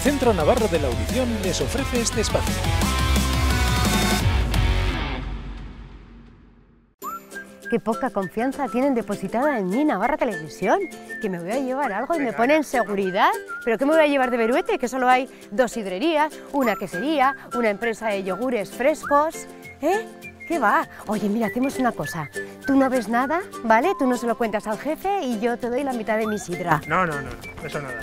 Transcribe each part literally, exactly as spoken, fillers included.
Centro Navarro de la Audición les ofrece este espacio. Qué poca confianza tienen depositada en mí, Navarra Televisión, que me voy a llevar algo y me ponen seguridad. ¿Pero qué me voy a llevar de Beruete? Que solo hay dos sidrerías, una quesería, una empresa de yogures frescos. ¿Eh? ¿Qué va? Oye, mira, hacemos una cosa. Tú no ves nada, ¿vale? Tú no se lo cuentas al jefe y yo te doy la mitad de mi sidra. No, no, no, eso nada.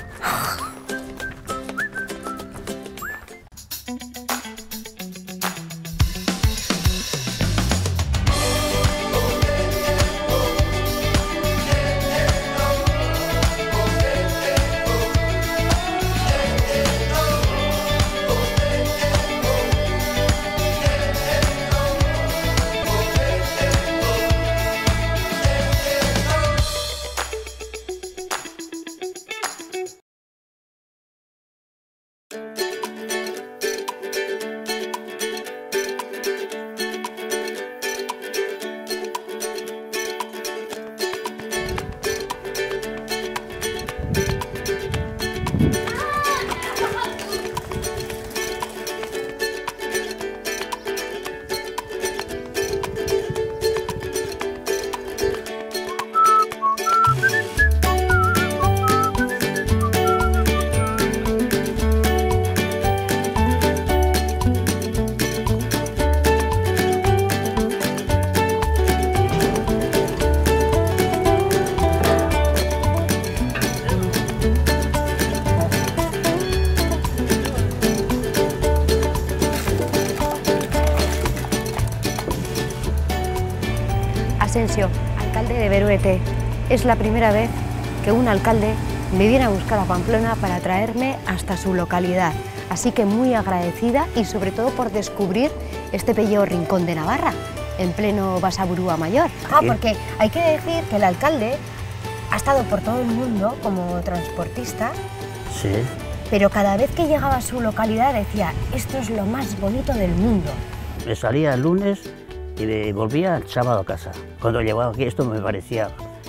Asensio, alcalde de Beruete. Es la primera vez que un alcalde me viene a buscar a Pamplona para traerme hasta su localidad. Así que muy agradecida y sobre todo por descubrir este bello rincón de Navarra, en pleno Basaburúa Mayor. Ah, porque hay que decir que el alcalde ha estado por todo el mundo como transportista. Sí. Pero cada vez que llegaba a su localidad decía, esto es lo más bonito del mundo. Me salía el lunes y me volvía el sábado a casa. Cuando llegaba aquí esto me parecía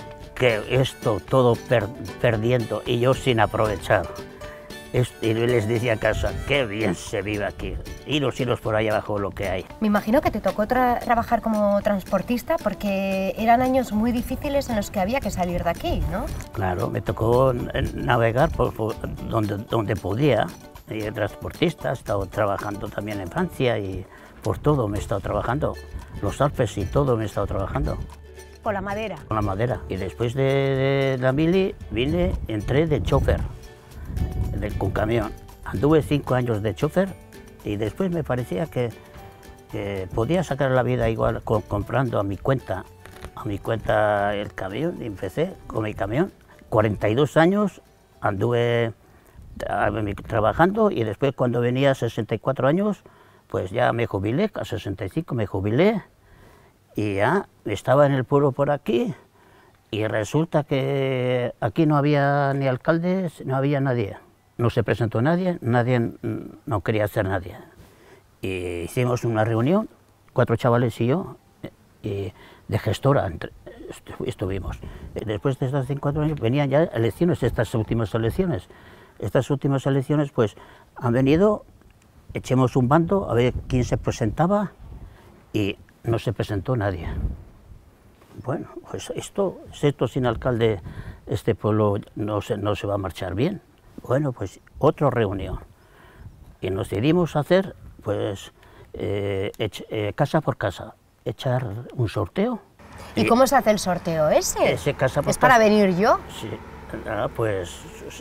que esto todo per, perdiendo y yo sin aprovechar. Esto, y les decía a casa, qué bien se vive aquí. Iros, iros por ahí abajo lo que hay. Me imagino que te tocó tra trabajar como transportista porque eran años muy difíciles en los que había que salir de aquí, ¿no? Claro, me tocó navegar por, por donde, donde podía. Y de transportista, he estado trabajando también en Francia y por todo me he estado trabajando. Los Alpes y todo me he estado trabajando. Con la madera. Con la madera. Y después de, de la mili vine, entré de chofer, de, con camión. Anduve cinco años de chofer y después me parecía que, que podía sacar la vida igual con, comprando a mi cuenta, a mi cuenta el camión y empecé con mi camión. cuarenta y dos años anduve trabajando y después cuando venía a sesenta y cuatro años pues ya me jubilé, a sesenta y cinco me jubilé y ya estaba en el pueblo por aquí y resulta que aquí no había ni alcaldes, no había nadie, no se presentó nadie, nadie no quería hacer nadie. Y hicimos una reunión, cuatro chavales y yo, y de gestora entre, estuvimos. Después de estos cinco años venían ya elecciones, estas últimas elecciones. Estas últimas elecciones pues han venido, echemos un bando a ver quién se presentaba y no se presentó nadie. Bueno, pues esto, esto sin alcalde, este pueblo no se, no se va a marchar bien. Bueno, pues otra reunión y nos decidimos hacer pues eh, ech, eh, casa por casa, echar un sorteo. ¿Y, ¿Y cómo se hace el sorteo ese? ese casa por ¿Es para casa. venir yo? Sí, ah, pues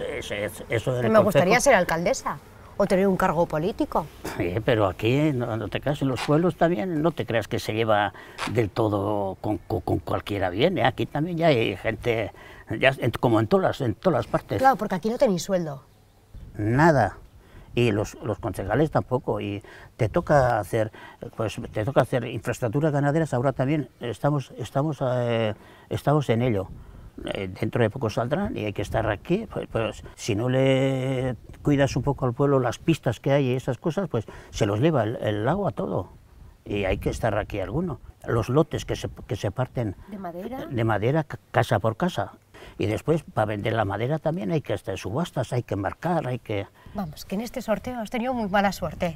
eso del Me consejo. gustaría ser alcaldesa o tener un cargo político. Sí, pero aquí no, no te creas, en los pueblos también no te creas que se lleva del todo con, con, con cualquiera bien, ¿eh? Aquí también ya hay gente, ya, como en todas, las, en todas las partes. Claro, porque aquí no tenéis sueldo. Nada. Y los, los concejales tampoco, y te toca hacer, pues te toca hacer infraestructuras ganaderas, ahora también estamos, estamos, eh, estamos en ello. Eh, dentro de poco saldrán y hay que estar aquí, pues, pues si no le cuidas un poco al pueblo las pistas que hay y esas cosas, pues se los lleva el, el agua todo y hay que estar aquí alguno. Los lotes que se, que se parten ¿De madera? de madera casa por casa. Y después, para vender la madera también hay que hacer subastas, hay que marcar, hay que... Vamos, que en este sorteo has tenido muy mala suerte.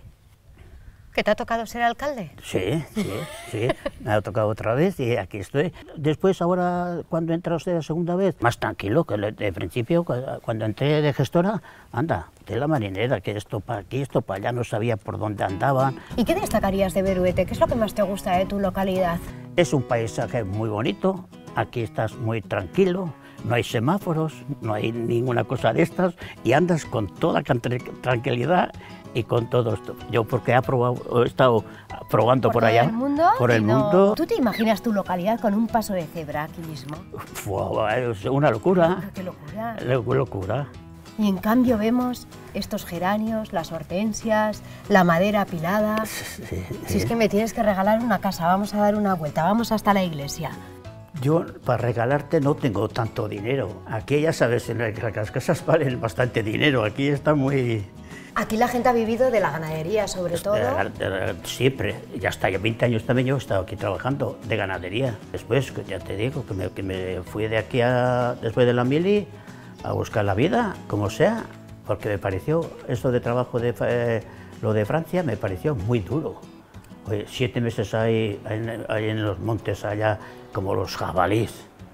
¿Que te ha tocado ser alcalde? Sí, sí, sí, me ha tocado otra vez y aquí estoy. Después, ahora, cuando entra usted la segunda vez, más tranquilo, que de principio, cuando entré de gestora, anda, de la marinera, que esto para aquí, esto para allá, no sabía por dónde andaban. ¿Y qué destacarías de Beruete? ¿Qué es lo que más te gusta de tu localidad? Es un paisaje muy bonito, aquí estás muy tranquilo, no hay semáforos, no hay ninguna cosa de estas, y andas con toda tranquilidad. Y con todo esto, yo porque he, probado, he estado probando por, ¿Por allá, el mundo? por el no. mundo. ¿Tú te imaginas tu localidad con un paso de cebra aquí mismo? Fue, es una locura. ¡Qué locura! locura. Y en cambio vemos estos geranios, las hortensias, la madera apilada. Sí, si sí. es que me tienes que regalar una casa, vamos a dar una vuelta, vamos hasta la iglesia. Yo, para regalarte, no tengo tanto dinero. Aquí, ya sabes, en las casas valen bastante dinero. Aquí está muy... Aquí la gente ha vivido de la ganadería, sobre todo. Siempre, ya hasta ya veinte años también yo he estado aquí trabajando de ganadería. Después, ya te digo, que me, que me fui de aquí, a, después de la mili, a buscar la vida, como sea, porque me pareció, eso de trabajo, de eh, lo de Francia, me pareció muy duro. Oye, siete meses ahí, ahí en los montes allá, como los jabalíes,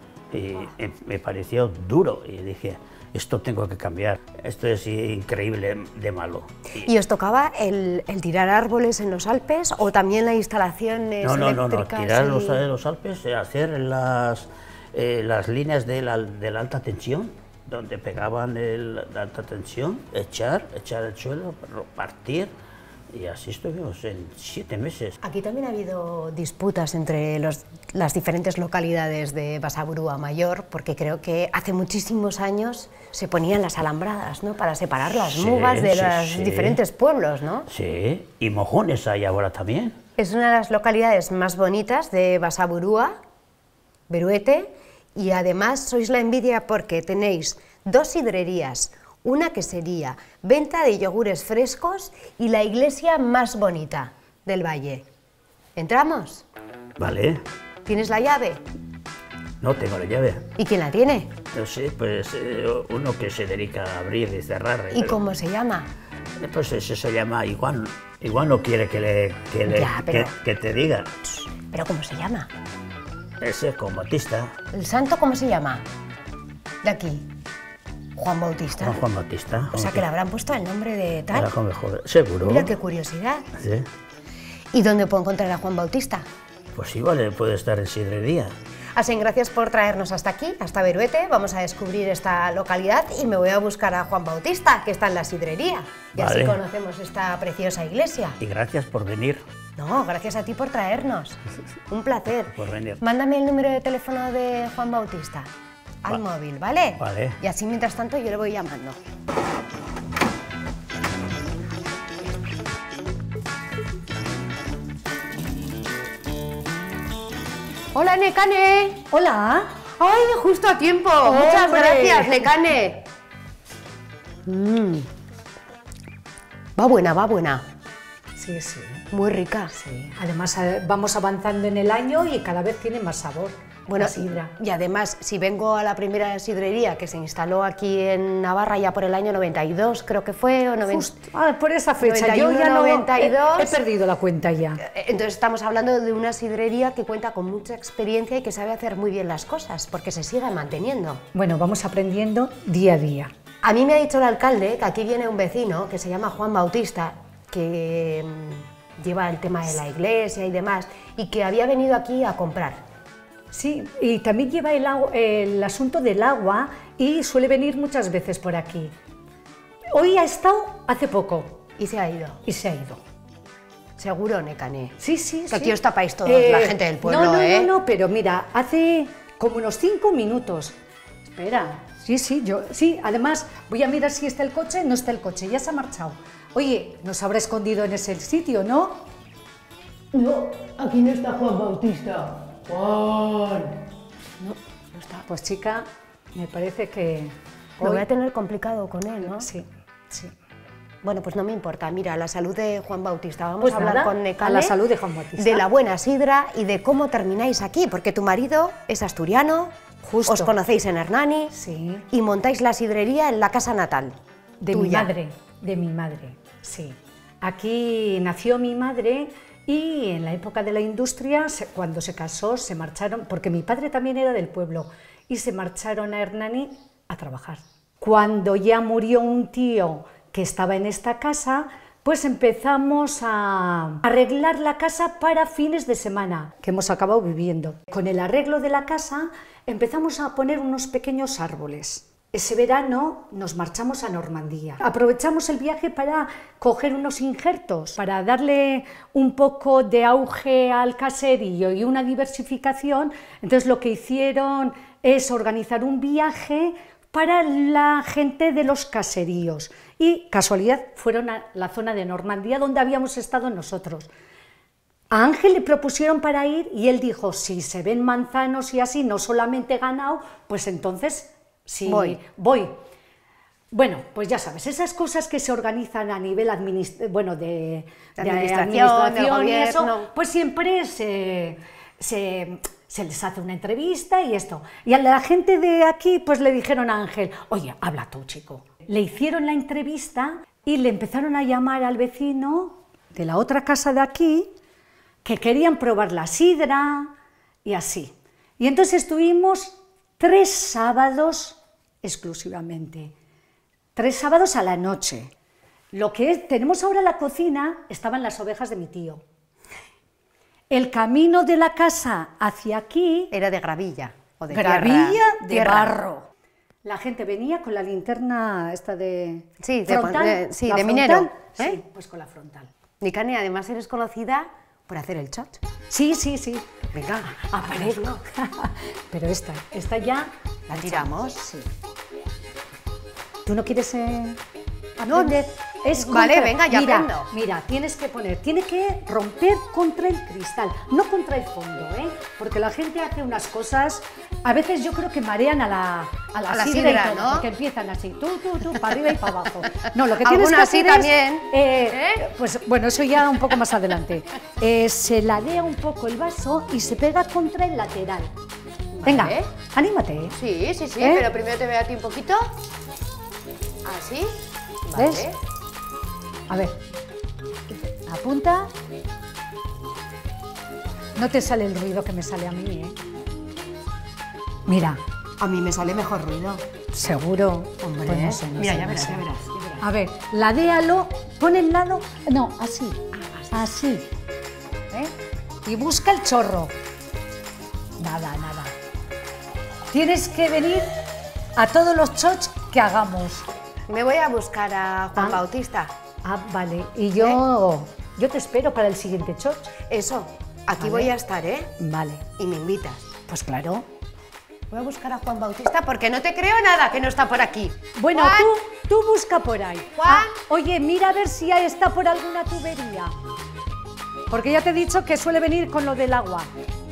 y me pareció duro, y dije, esto tengo que cambiar, esto es increíble de malo. ¿Y os tocaba el, el tirar árboles en los Alpes o también la instalación eléctricas? No, no, no, no, tirar y... los, los Alpes, hacer las, eh, las líneas de la, de la alta tensión, donde pegaban el, la alta tensión, echar, echar el suelo, partir, y así estuvimos en siete meses. Aquí también ha habido disputas entre los, las diferentes localidades de Basaburua Mayor, porque creo que hace muchísimos años se ponían las alambradas, ¿no?, para separar las sí, mugas de sí, los sí. diferentes pueblos, ¿no? Sí, y mojones hay ahora también. Es una de las localidades más bonitas de Basaburua, Beruete, y además sois la envidia porque tenéis dos sidrerías, una quesería, venta de yogures frescos y la iglesia más bonita del valle. ¿Entramos? Vale. ¿Tienes la llave? No tengo la llave. ¿Y quién la tiene? No sé, pues eh, uno que se dedica a abrir y cerrar. ¿Y pero, cómo se llama? Pues eso se llama igual. Igual no quiere que, le, que, le, Ya, pero... que, que te diga. ¿Pero cómo se llama? Ese es Juan Bautista. ¿El santo cómo se llama? De aquí. Juan Bautista. No, Juan Bautista. O sea que le habrán puesto el nombre de tal. Era como mejor. Seguro. Mira qué curiosidad. Sí. ¿Y dónde puedo encontrar a Juan Bautista? Pues igual puede estar en sidrería. Así, gracias por traernos hasta aquí, hasta Beruete. Vamos a descubrir esta localidad y me voy a buscar a Juan Bautista, que está en la sidrería. Y vale. Así conocemos esta preciosa iglesia. Y gracias por venir. No, gracias a ti por traernos. Un placer. Por venir. Mándame el número de teléfono de Juan Bautista al Va. móvil, ¿vale? Vale. Y así, mientras tanto, yo le voy llamando. Hola, Necane. Hola. Ay, justo a tiempo. ¡Hombre! Muchas gracias, Necane. Mm. Va buena, va buena. Sí, sí. Muy rica. Sí. Además, vamos avanzando en el año y cada vez tiene más sabor. Bueno, la sidra. Y además, si vengo a la primera sidrería que se instaló aquí en Navarra ya por el año noventa y dos, creo que fue, o noventa... Justo, ah, por esa fecha, noventa y uno, yo ya no, noventa y dos. He, he perdido la cuenta ya. Entonces estamos hablando de una sidrería que cuenta con mucha experiencia y que sabe hacer muy bien las cosas, porque se sigue manteniendo. Bueno, vamos aprendiendo día a día. A mí me ha dicho el alcalde que aquí viene un vecino que se llama Juan Bautista, que mmm, lleva el tema de la iglesia y demás, y que había venido aquí a comprar. Sí, y también lleva el, agua, el asunto del agua y suele venir muchas veces por aquí. Hoy ha estado hace poco. Y se ha ido. Y se ha ido. Seguro, Necane. Sí, sí, que sí. aquí os tapáis todos, eh, la gente del pueblo, no, no, ¿eh? No, no, pero mira, hace como unos cinco minutos. Espera, sí, sí, yo, sí, además voy a mirar si está el coche, no está el coche, ya se ha marchado. Oye, nos habrá escondido en ese sitio, ¿no? No, aquí no está Juan Bautista. Juan. No, no está. Pues chica, me parece que... Lo hoy... voy a tener complicado con él, ¿no? Sí, sí. Bueno, pues no me importa. Mira, la salud de Juan Bautista. Vamos pues a hablar nada, con Necane. A la salud de Juan Bautista. De la buena sidra y de cómo termináis aquí, porque tu marido es asturiano, Justo. Os conocéis en Hernani Sí. y montáis la sidrería en la casa natal. De mi tuya. madre, de mi madre, sí. Aquí nació mi madre y en la época de la industria, se- cuando se casó, se marcharon, porque mi padre también era del pueblo, y se marcharon a Hernani a trabajar. Cuando ya murió un tío que estaba en esta casa, pues empezamos a arreglar la casa para fines de semana, que hemos acabado viviendo. Con el arreglo de la casa empezamos a poner unos pequeños árboles. Ese verano nos marchamos a Normandía. Aprovechamos el viaje para coger unos injertos, para darle un poco de auge al caserío y una diversificación. Entonces lo que hicieron es organizar un viaje para la gente de los caseríos. Y casualidad fueron a la zona de Normandía donde habíamos estado nosotros. A Ángel le propusieron para ir y él dijo, si se ven manzanos y así, no solamente ganado, pues entonces sí, Voy. voy. Bueno, pues ya sabes, esas cosas que se organizan a nivel administ- bueno, de, De de administración, del y eso, gobierno. pues siempre se, se, se les hace una entrevista y esto. Y a la gente de aquí pues le dijeron a Ángel, oye, habla tú, chico. Le hicieron la entrevista y le empezaron a llamar al vecino de la otra casa de aquí, que querían probar la sidra y así. Y entonces estuvimos tres sábados exclusivamente, tres sábados a la noche. Lo que es- tenemos ahora en la cocina estaban las ovejas de mi tío. El camino de la casa hacia aquí, Era de gravilla o de gravilla tierra. de Tierra. barro. La gente venía con la linterna esta de Sí, de- frontal, de- sí, la de frontal, minero, Sí, ¿eh? pues con la frontal. Nicane, además eres conocida por hacer el chot. Sí, sí, sí. Venga, A paredlo. Pero esta, esta ya la tiramos. Sí. ¿Tú no quieres eh, No, aprender? Es vale, contra- venga, ya mira, aprendo. Mira, tienes que poner, tiene que romper contra el cristal, no contra el fondo, ¿eh? Porque la gente hace unas cosas, a veces yo creo que marean a la, a la, A la sidra, sidra, y todo, ¿no? porque empiezan así, tú, tú, tú, para arriba y para abajo. No, lo que tienes que Algunas sí hacer es, también, eh, ¿eh? pues bueno, eso ya un poco más adelante. Eh, se ladea un poco el vaso y se pega contra el lateral. Venga, Vale. anímate. ¿eh? Sí, sí, sí, ¿Eh? pero primero te veo a ti un poquito. Así. ¿Ves? Vale. A ver, apunta. No te sale el ruido que me sale a mí, ¿eh? Mira, A mí me sale mejor ruido. seguro. Hombre, Pues no sé, no mira, sé, ya no verás, sé. ya verás, ya verás. A ver, ladéalo, pon el lado. No, así, así. ¿eh? Y busca el chorro. Nada, nada. Tienes que venir a todos los chocs que hagamos. Me voy a buscar a Juan Ah. Bautista. Ah, vale. Y yo, yo te espero para el siguiente choc. Eso, aquí Vale. voy a estar, ¿eh? Vale. Y me invitas. Pues claro. Voy a buscar a Juan Bautista porque no te creo nada que no está por aquí. Bueno, Juan, tú, tú busca por ahí. Juan. Ah, oye, mira a ver si ahí está por alguna tubería. Porque ya te he dicho que suele venir con lo del agua.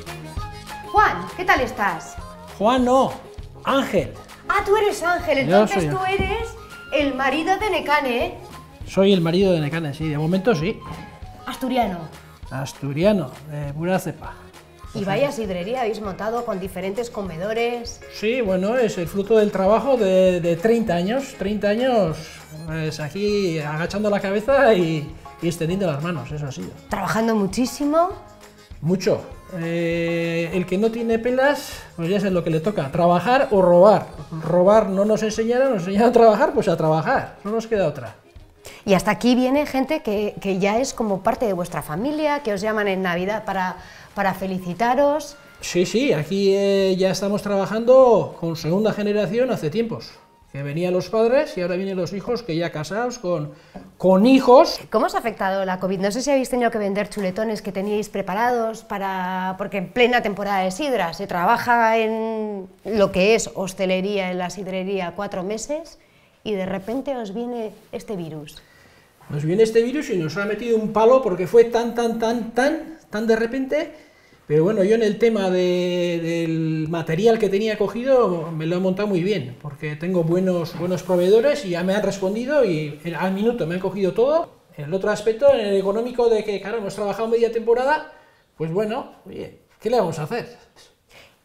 Juan, ¿qué tal estás? Juan no, Ángel. Ah, tú eres Ángel, Yo entonces soy tú eres el marido de Necane, ¿eh? Soy el marido de Necane, sí, de momento sí. Asturiano. Asturiano, de pura cepa. Y vaya sidrería habéis montado con diferentes comedores. Sí, bueno, es el fruto del trabajo de, de treinta años. treinta años, pues aquí agachando la cabeza y, y extendiendo las manos, eso ha sido. Trabajando muchísimo. Mucho. Eh, el que no tiene pelas, pues ya es lo que le toca, trabajar o robar. Robar no nos enseñaron, nos enseñaron a trabajar, pues a trabajar, no nos queda otra. Y hasta aquí viene gente que, que ya es como parte de vuestra familia, que os llaman en Navidad para, para felicitaros. Sí, sí, aquí eh, ya estamos trabajando con segunda generación hace tiempos. Que venían los padres y ahora vienen los hijos que ya casados con, con hijos. ¿Cómo os ha afectado la COVID? No sé si habéis tenido que vender chuletones que teníais preparados para... porque en plena temporada de sidra se trabaja en lo que es hostelería, en la sidrería, cuatro meses y de repente os viene este virus. Nos viene este virus y nos ha metido un palo porque fue tan, tan, tan, tan, tan de repente. Pero bueno, yo en el tema de, del material que tenía cogido me lo he montado muy bien, porque tengo buenos, buenos proveedores y ya me han respondido y al minuto me han cogido todo. El otro aspecto, en el económico, de que claro, hemos trabajado media temporada, pues bueno, oye, ¿qué le vamos a hacer?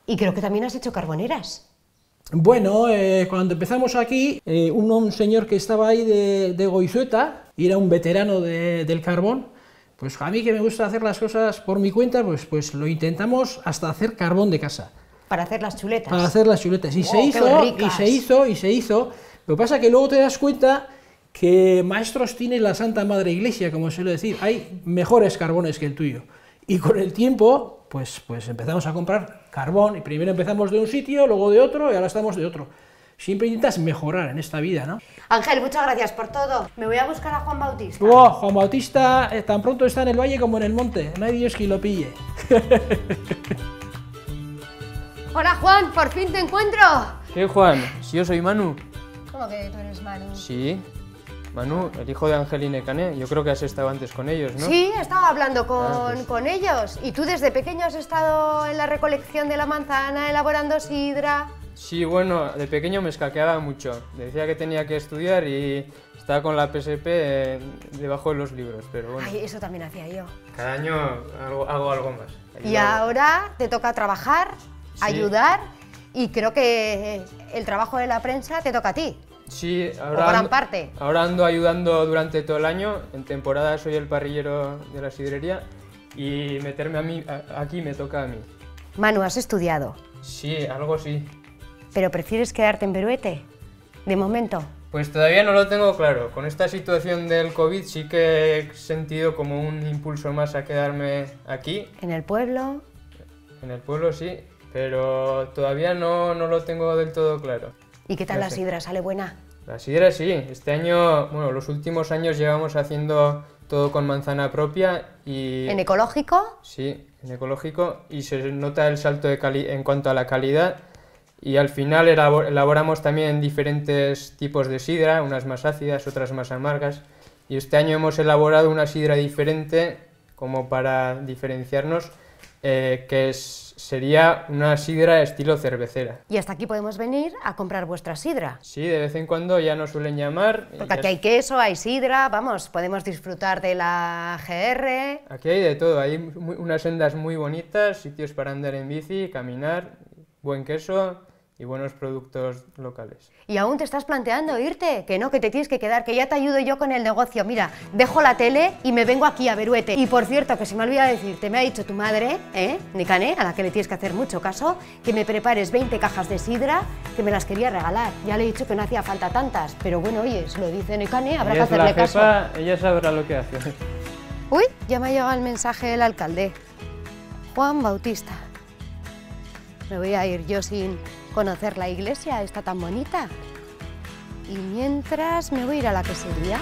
Y creo que también has hecho carboneras. Bueno, eh, cuando empezamos aquí, eh, un, un señor que estaba ahí de, de Goizueta, y era un veterano de, del carbón, pues a mí que me gusta hacer las cosas por mi cuenta, pues, pues lo intentamos hasta hacer carbón de casa. Para hacer las chuletas. Para hacer las chuletas. Y Oh, se qué hizo, y ricas. se hizo, y se hizo. Lo que pasa es que luego te das cuenta que maestros tiene la Santa Madre Iglesia, como suelo decir. Hay mejores carbones que el tuyo. Y con el tiempo, pues, pues empezamos a comprar carbón. Y primero empezamos de un sitio, luego de otro, y ahora estamos de otro. Siempre intentas mejorar en esta vida, ¿no? Ángel, muchas gracias por todo. Me voy a buscar a Juan Bautista. Oh, Juan Bautista eh, tan pronto está en el valle como en el monte. No hay Dios que lo pille. Hola Juan, por fin te encuentro. ¿Qué, Juan? Si yo soy Manu. ¿Cómo que tú eres Manu? Sí. Manu, el hijo de Ángel y Necané. Yo creo que has estado antes con ellos, ¿no? Sí, estaba hablando con, Ah, pues. con ellos. ¿Y tú desde pequeño has estado en la recolección de la manzana, elaborando sidra? Sí, bueno, de pequeño me escaqueaba mucho. Decía que tenía que estudiar y estaba con la P S P eh, debajo de los libros, pero bueno. Ay, eso también hacía yo. Cada año hago, hago algo más. Y Ayudo. ahora te toca trabajar, Sí. ayudar, y creo que el trabajo de la prensa te toca a ti. Sí, O ahora gran ando, parte. ahora ando ayudando durante todo el año. En temporada soy el parrillero de la sidrería y meterme a mí, a- aquí me toca a mí. Manu, has estudiado, Sí, algo sí. pero prefieres quedarte en Beruete, de momento. Pues todavía no lo tengo claro. Con esta situación del COVID sí que he sentido como un impulso más a quedarme aquí, En el pueblo. en el pueblo sí, pero todavía no, no lo tengo del todo claro. ¿Y qué tal No la sé. sidra? ¿Sale buena? La sidra sí, este año, bueno, los últimos años llevamos haciendo todo con manzana propia y... ¿En ecológico? Sí, en ecológico, y se nota el salto de cali- en cuanto a la calidad. Y al final elabo- elaboramos también diferentes tipos de sidra, unas más ácidas, otras más amargas. Y este año hemos elaborado una sidra diferente, como para diferenciarnos, eh, que es- sería una sidra estilo cervecera. Y hasta aquí podemos venir a comprar vuestra sidra. Sí, de vez en cuando ya nos suelen llamar. y Porque ya aquí hay queso, hay sidra, vamos, podemos disfrutar de la G R. Aquí hay de todo, hay mu- unas sendas muy bonitas, sitios para andar en bici, caminar, buen queso y buenos productos locales. Y aún te estás planteando irte, que no, que te tienes que quedar, que ya te ayudo yo con el negocio. Mira, dejo la tele y me vengo aquí a Beruete. Y por cierto, que se me olvida decirte, me ha dicho tu madre, ¿eh? Necané, a la que le tienes que hacer mucho caso, que me prepares veinte cajas de sidra, que me las quería regalar. Ya le he dicho que no hacía falta tantas, pero bueno, oye, si lo dice Necané, habrá que Ella es la hacerle caso. jefa, ella sabrá lo que hace. Uy, ya me ha llegado el mensaje del alcalde. Juan Bautista. Me voy a ir yo sin conocer la iglesia, está tan bonita. Y mientras me voy a ir a la quesería.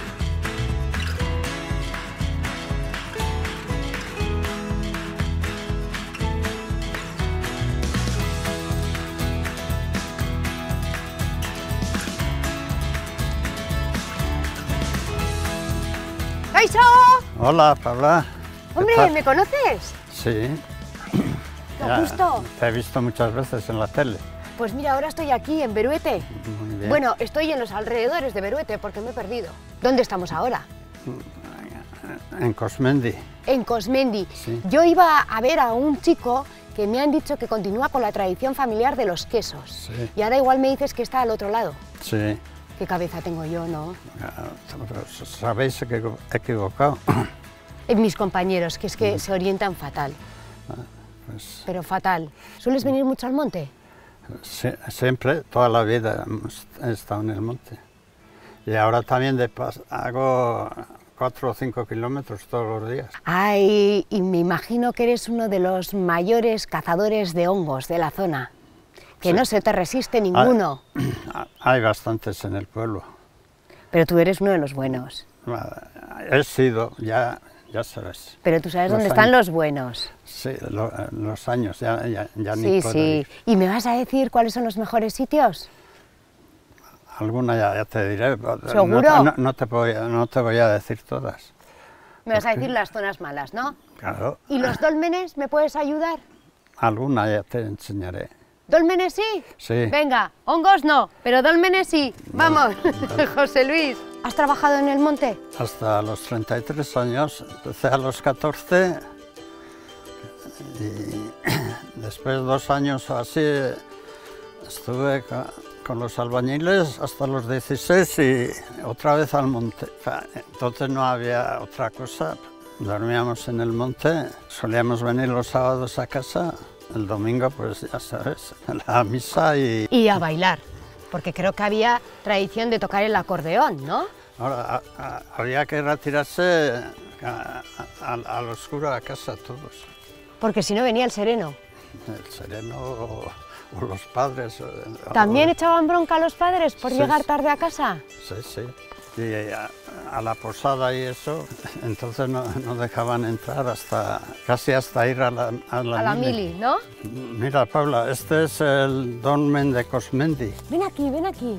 ¡Kaixo! Hola, Paula. ¿Qué Hombre, tal? ¿me conoces? Sí. Qué Ya, gusto. Te he visto muchas veces en la tele. Pues mira, ahora estoy aquí en Beruete. Muy bien. Bueno, estoy en los alrededores de Beruete porque me he perdido. ¿Dónde estamos ahora? En Cosmendi. En Cosmendi. Sí. Yo iba a ver a un chico que me han dicho que continúa con la tradición familiar de los quesos. Sí. Y ahora igual me dices que está al otro lado. Sí. Qué cabeza tengo yo, ¿no? Pero sabéis que he equivocado. En mis compañeros, que es que se orientan fatal. Pues, Pero fatal. ¿Sueles venir mucho al monte? sie- siempre, toda la vida hemos- he estado en el monte. Y ahora también de pas- hago cuatro o cinco kilómetros todos los días. Ay, y me imagino que eres uno de los mayores cazadores de hongos de la zona. Que Sí. no se te resiste ninguno. Hay bastantes en el pueblo. Pero tú eres uno de los buenos. He sido, ya, ya sabes. Pero tú sabes Los dónde están años. los buenos. Sí, lo- los años, ya, ya, ya ni Sí, puedo sí. ir. ¿Y me vas a decir cuáles son los mejores sitios? Alguna ya, ya te diré. pero no- ¿Seguro? No, no te voy, a- no te voy a decir todas. Me vas a ¿Por qué? decir las zonas malas, ¿no? Claro, ¿Y los dólmenes me puedes ayudar? alguna ya te enseñaré. ¿Dólmenes sí? Sí. Venga, hongos no, pero dólmenes sí. Vamos, José Luis. ¿Has trabajado en el monte? Hasta los treinta y tres años, empecé a los catorce y después de dos años o así estuve con, con los albañiles hasta los dieciséis y otra vez al monte. Entonces no había otra cosa, dormíamos en el monte, solíamos venir los sábados a casa, el domingo pues ya sabes, a la misa y... Y a bailar, porque creo que había tradición de tocar el acordeón, ¿no? Ahora, a, a, había que retirarse a, a, al oscuro a casa todos. Porque si no venía el sereno. El sereno o, o los padres. ¿También o, echaban bronca a los padres por sí, llegar tarde a casa? Sí, sí. Y a, a la posada y eso, entonces no, no dejaban entrar hasta casi hasta ir a la, a la, a la mili. mili, ¿no? Mira, Paula, este es el dolmen de Cosmendi. Ven aquí, ven aquí.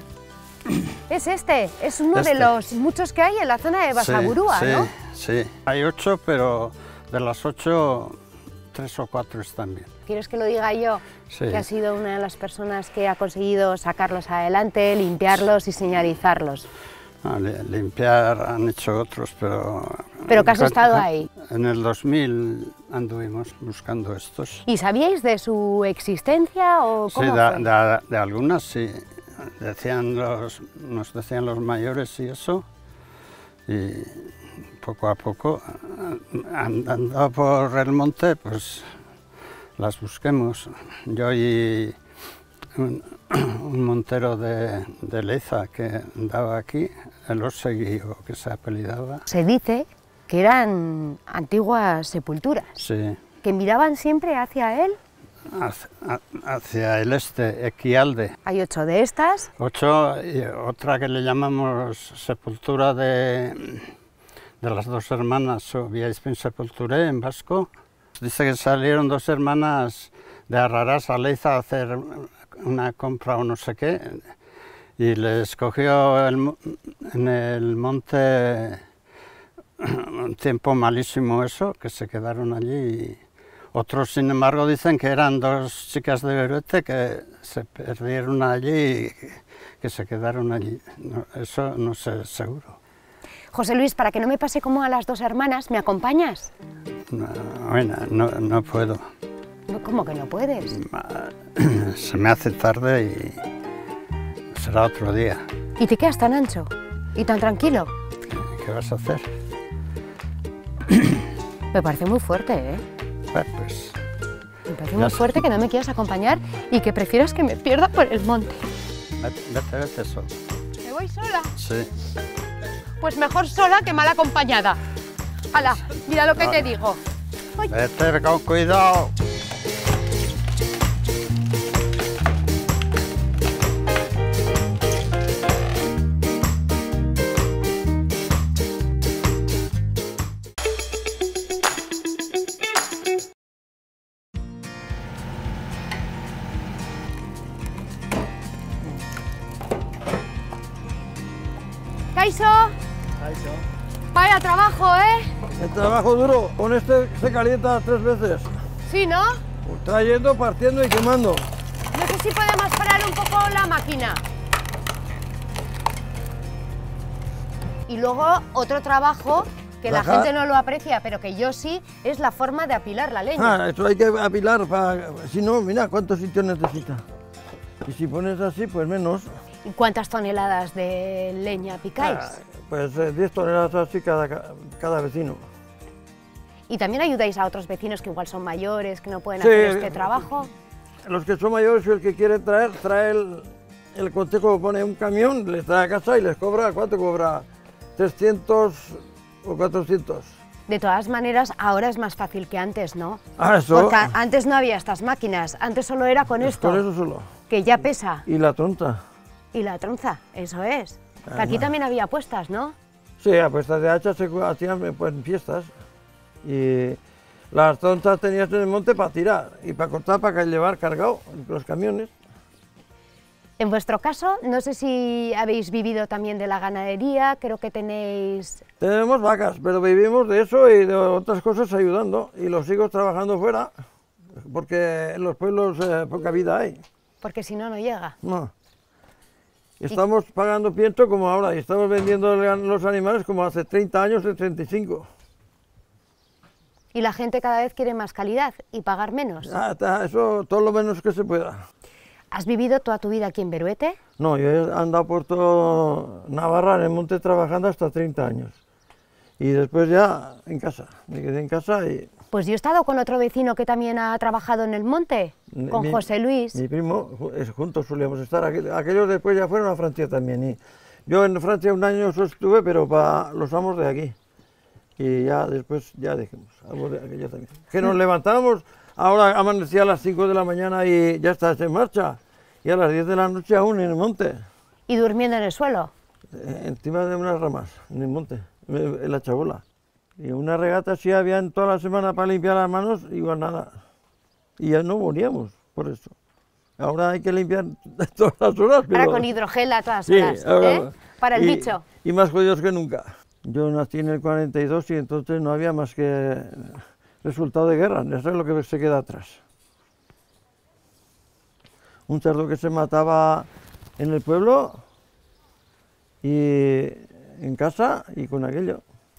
Es este, es uno este. de los muchos que hay en la zona de Basaburúa, sí, ¿no? Sí, sí. Hay ocho, pero de las ocho, tres o cuatro están bien. ¿Quieres que lo diga yo? Sí. Que ha sido una de las personas que ha conseguido sacarlos adelante, limpiarlos y señalizarlos. Ah, limpiar han hecho otros, pero... Pero que has estado ahí. En el dos mil anduvimos buscando estos. ¿Y sabíais de su existencia o cómo Sí, de, fue? de, de algunas sí. Decían los, nos decían los mayores y eso, y poco a poco, andando por el monte, pues las busquemos. Yo y un, un montero de, de Leza que andaba aquí, el Osegui, o que se apellidaba. Se dice que eran antiguas sepulturas, Sí. que miraban siempre hacia él. Hacia, hacia el este, Equialde. Hay ocho de estas. Ocho y otra que le llamamos sepultura de, de las dos hermanas, o Viaispin Sepulturé en vasco. Dice que salieron dos hermanas de Arrarás a Leiza a hacer una compra o no sé qué, y les cogió el, en el monte un tiempo malísimo eso, que se quedaron allí. Y otros, sin embargo, dicen que eran dos chicas de Beruete que se perdieron allí y que, que se quedaron allí. No, eso no sé seguro. José Luis, para que no me pase como a las dos hermanas, ¿me acompañas? No, bueno, no, no puedo. No, ¿cómo que no puedes? Se me hace tarde y será otro día. ¿Y te quedas tan ancho y tan tranquilo? ¿Qué vas a hacer? Me parece muy fuerte, ¿eh? Bueno, pues... Me parece muy fuerte que no me quieras acompañar y que prefieras que me pierda por el monte. Vete, vete, vete sola. ¿Me voy sola? Sí. Pues mejor sola que mal acompañada. ¡Hala! Mira lo que te digo. Ay. Vete con cuidado. ¡Kaiso! Vaya trabajo, ¿eh? El trabajo duro, con este se calienta tres veces, Sí, ¿no? trayendo, partiendo y quemando. No sé si podemos parar un poco la máquina. Y luego otro trabajo que la Ajá. gente no lo aprecia, pero que yo sí, es la forma de apilar la leña. Ah, esto hay que apilar, para, si no, mira cuántos sitios necesita. Y si pones así, pues menos. ¿Y cuántas toneladas de leña picáis? Ah, pues eh, diez toneladas así cada, cada vecino. ¿Y también ayudáis a otros vecinos que igual son mayores, que no pueden Sí. hacer este trabajo? Los que son mayores y el que quiere traer, trae el, el consejo, pone un camión, les trae a casa y les cobra, ¿cuánto cobra? trescientos o cuatrocientos. De todas maneras, ahora es más fácil que antes, ¿no? Ah, eso. Porque a- antes no había estas máquinas, antes solo era con esto, Con eso solo. que ya pesa. Y la tonta. Y la tronza, eso es. Que aquí Además. también había puestas, ¿no? Sí, apuestas de hacha se hacían pues, en fiestas. Y las tontas tenías en el monte para tirar y para cortar, para llevar cargado los camiones. En vuestro caso, no sé si habéis vivido también de la ganadería, creo que tenéis... Tenemos vacas, pero vivimos de eso y de otras cosas ayudando. Y los sigo trabajando fuera, porque en los pueblos eh, poca vida hay. porque si no, no llega. No. Estamos pagando pienso como ahora y estamos vendiendo los animales como hace treinta años, de treinta y cinco. Y la gente cada vez quiere más calidad y pagar menos. Ah, está, eso todo lo menos que se pueda. ¿Has vivido toda tu vida aquí en Beruete? No, yo he andado por todo Navarra en el monte trabajando hasta treinta años. Y después ya en casa, me quedé en casa y... Pues yo he estado con otro vecino que también ha trabajado en el monte, con mi, José Luis. Mi primo, juntos solíamos estar, aquellos después ya fueron a Francia también. Y yo en Francia un año estuve, pero para los amos de aquí. Y ya después ya dejemos, algo de aquello también. Que nos levantamos, ahora amanecía a las cinco de la mañana y ya estás en marcha. Y a las diez de la noche aún en el monte. ¿Y durmiendo en el suelo? Eh, encima de unas ramas, en el monte, en la chabola. Y una regata sí había en toda la semana para limpiar las manos, igual nada. Y ya no moríamos por eso. Ahora hay que limpiar todas las horas. Pero... Ahora con hidrogel a todas sí, horas, ahora... ¿eh? Para el y, bicho. Y más jodidos que nunca. Yo nací en el cuarenta y dos y entonces no había más que resultado de guerra, eso es lo que se queda atrás. Un cerdo que se mataba en el pueblo y en casa y con aquello.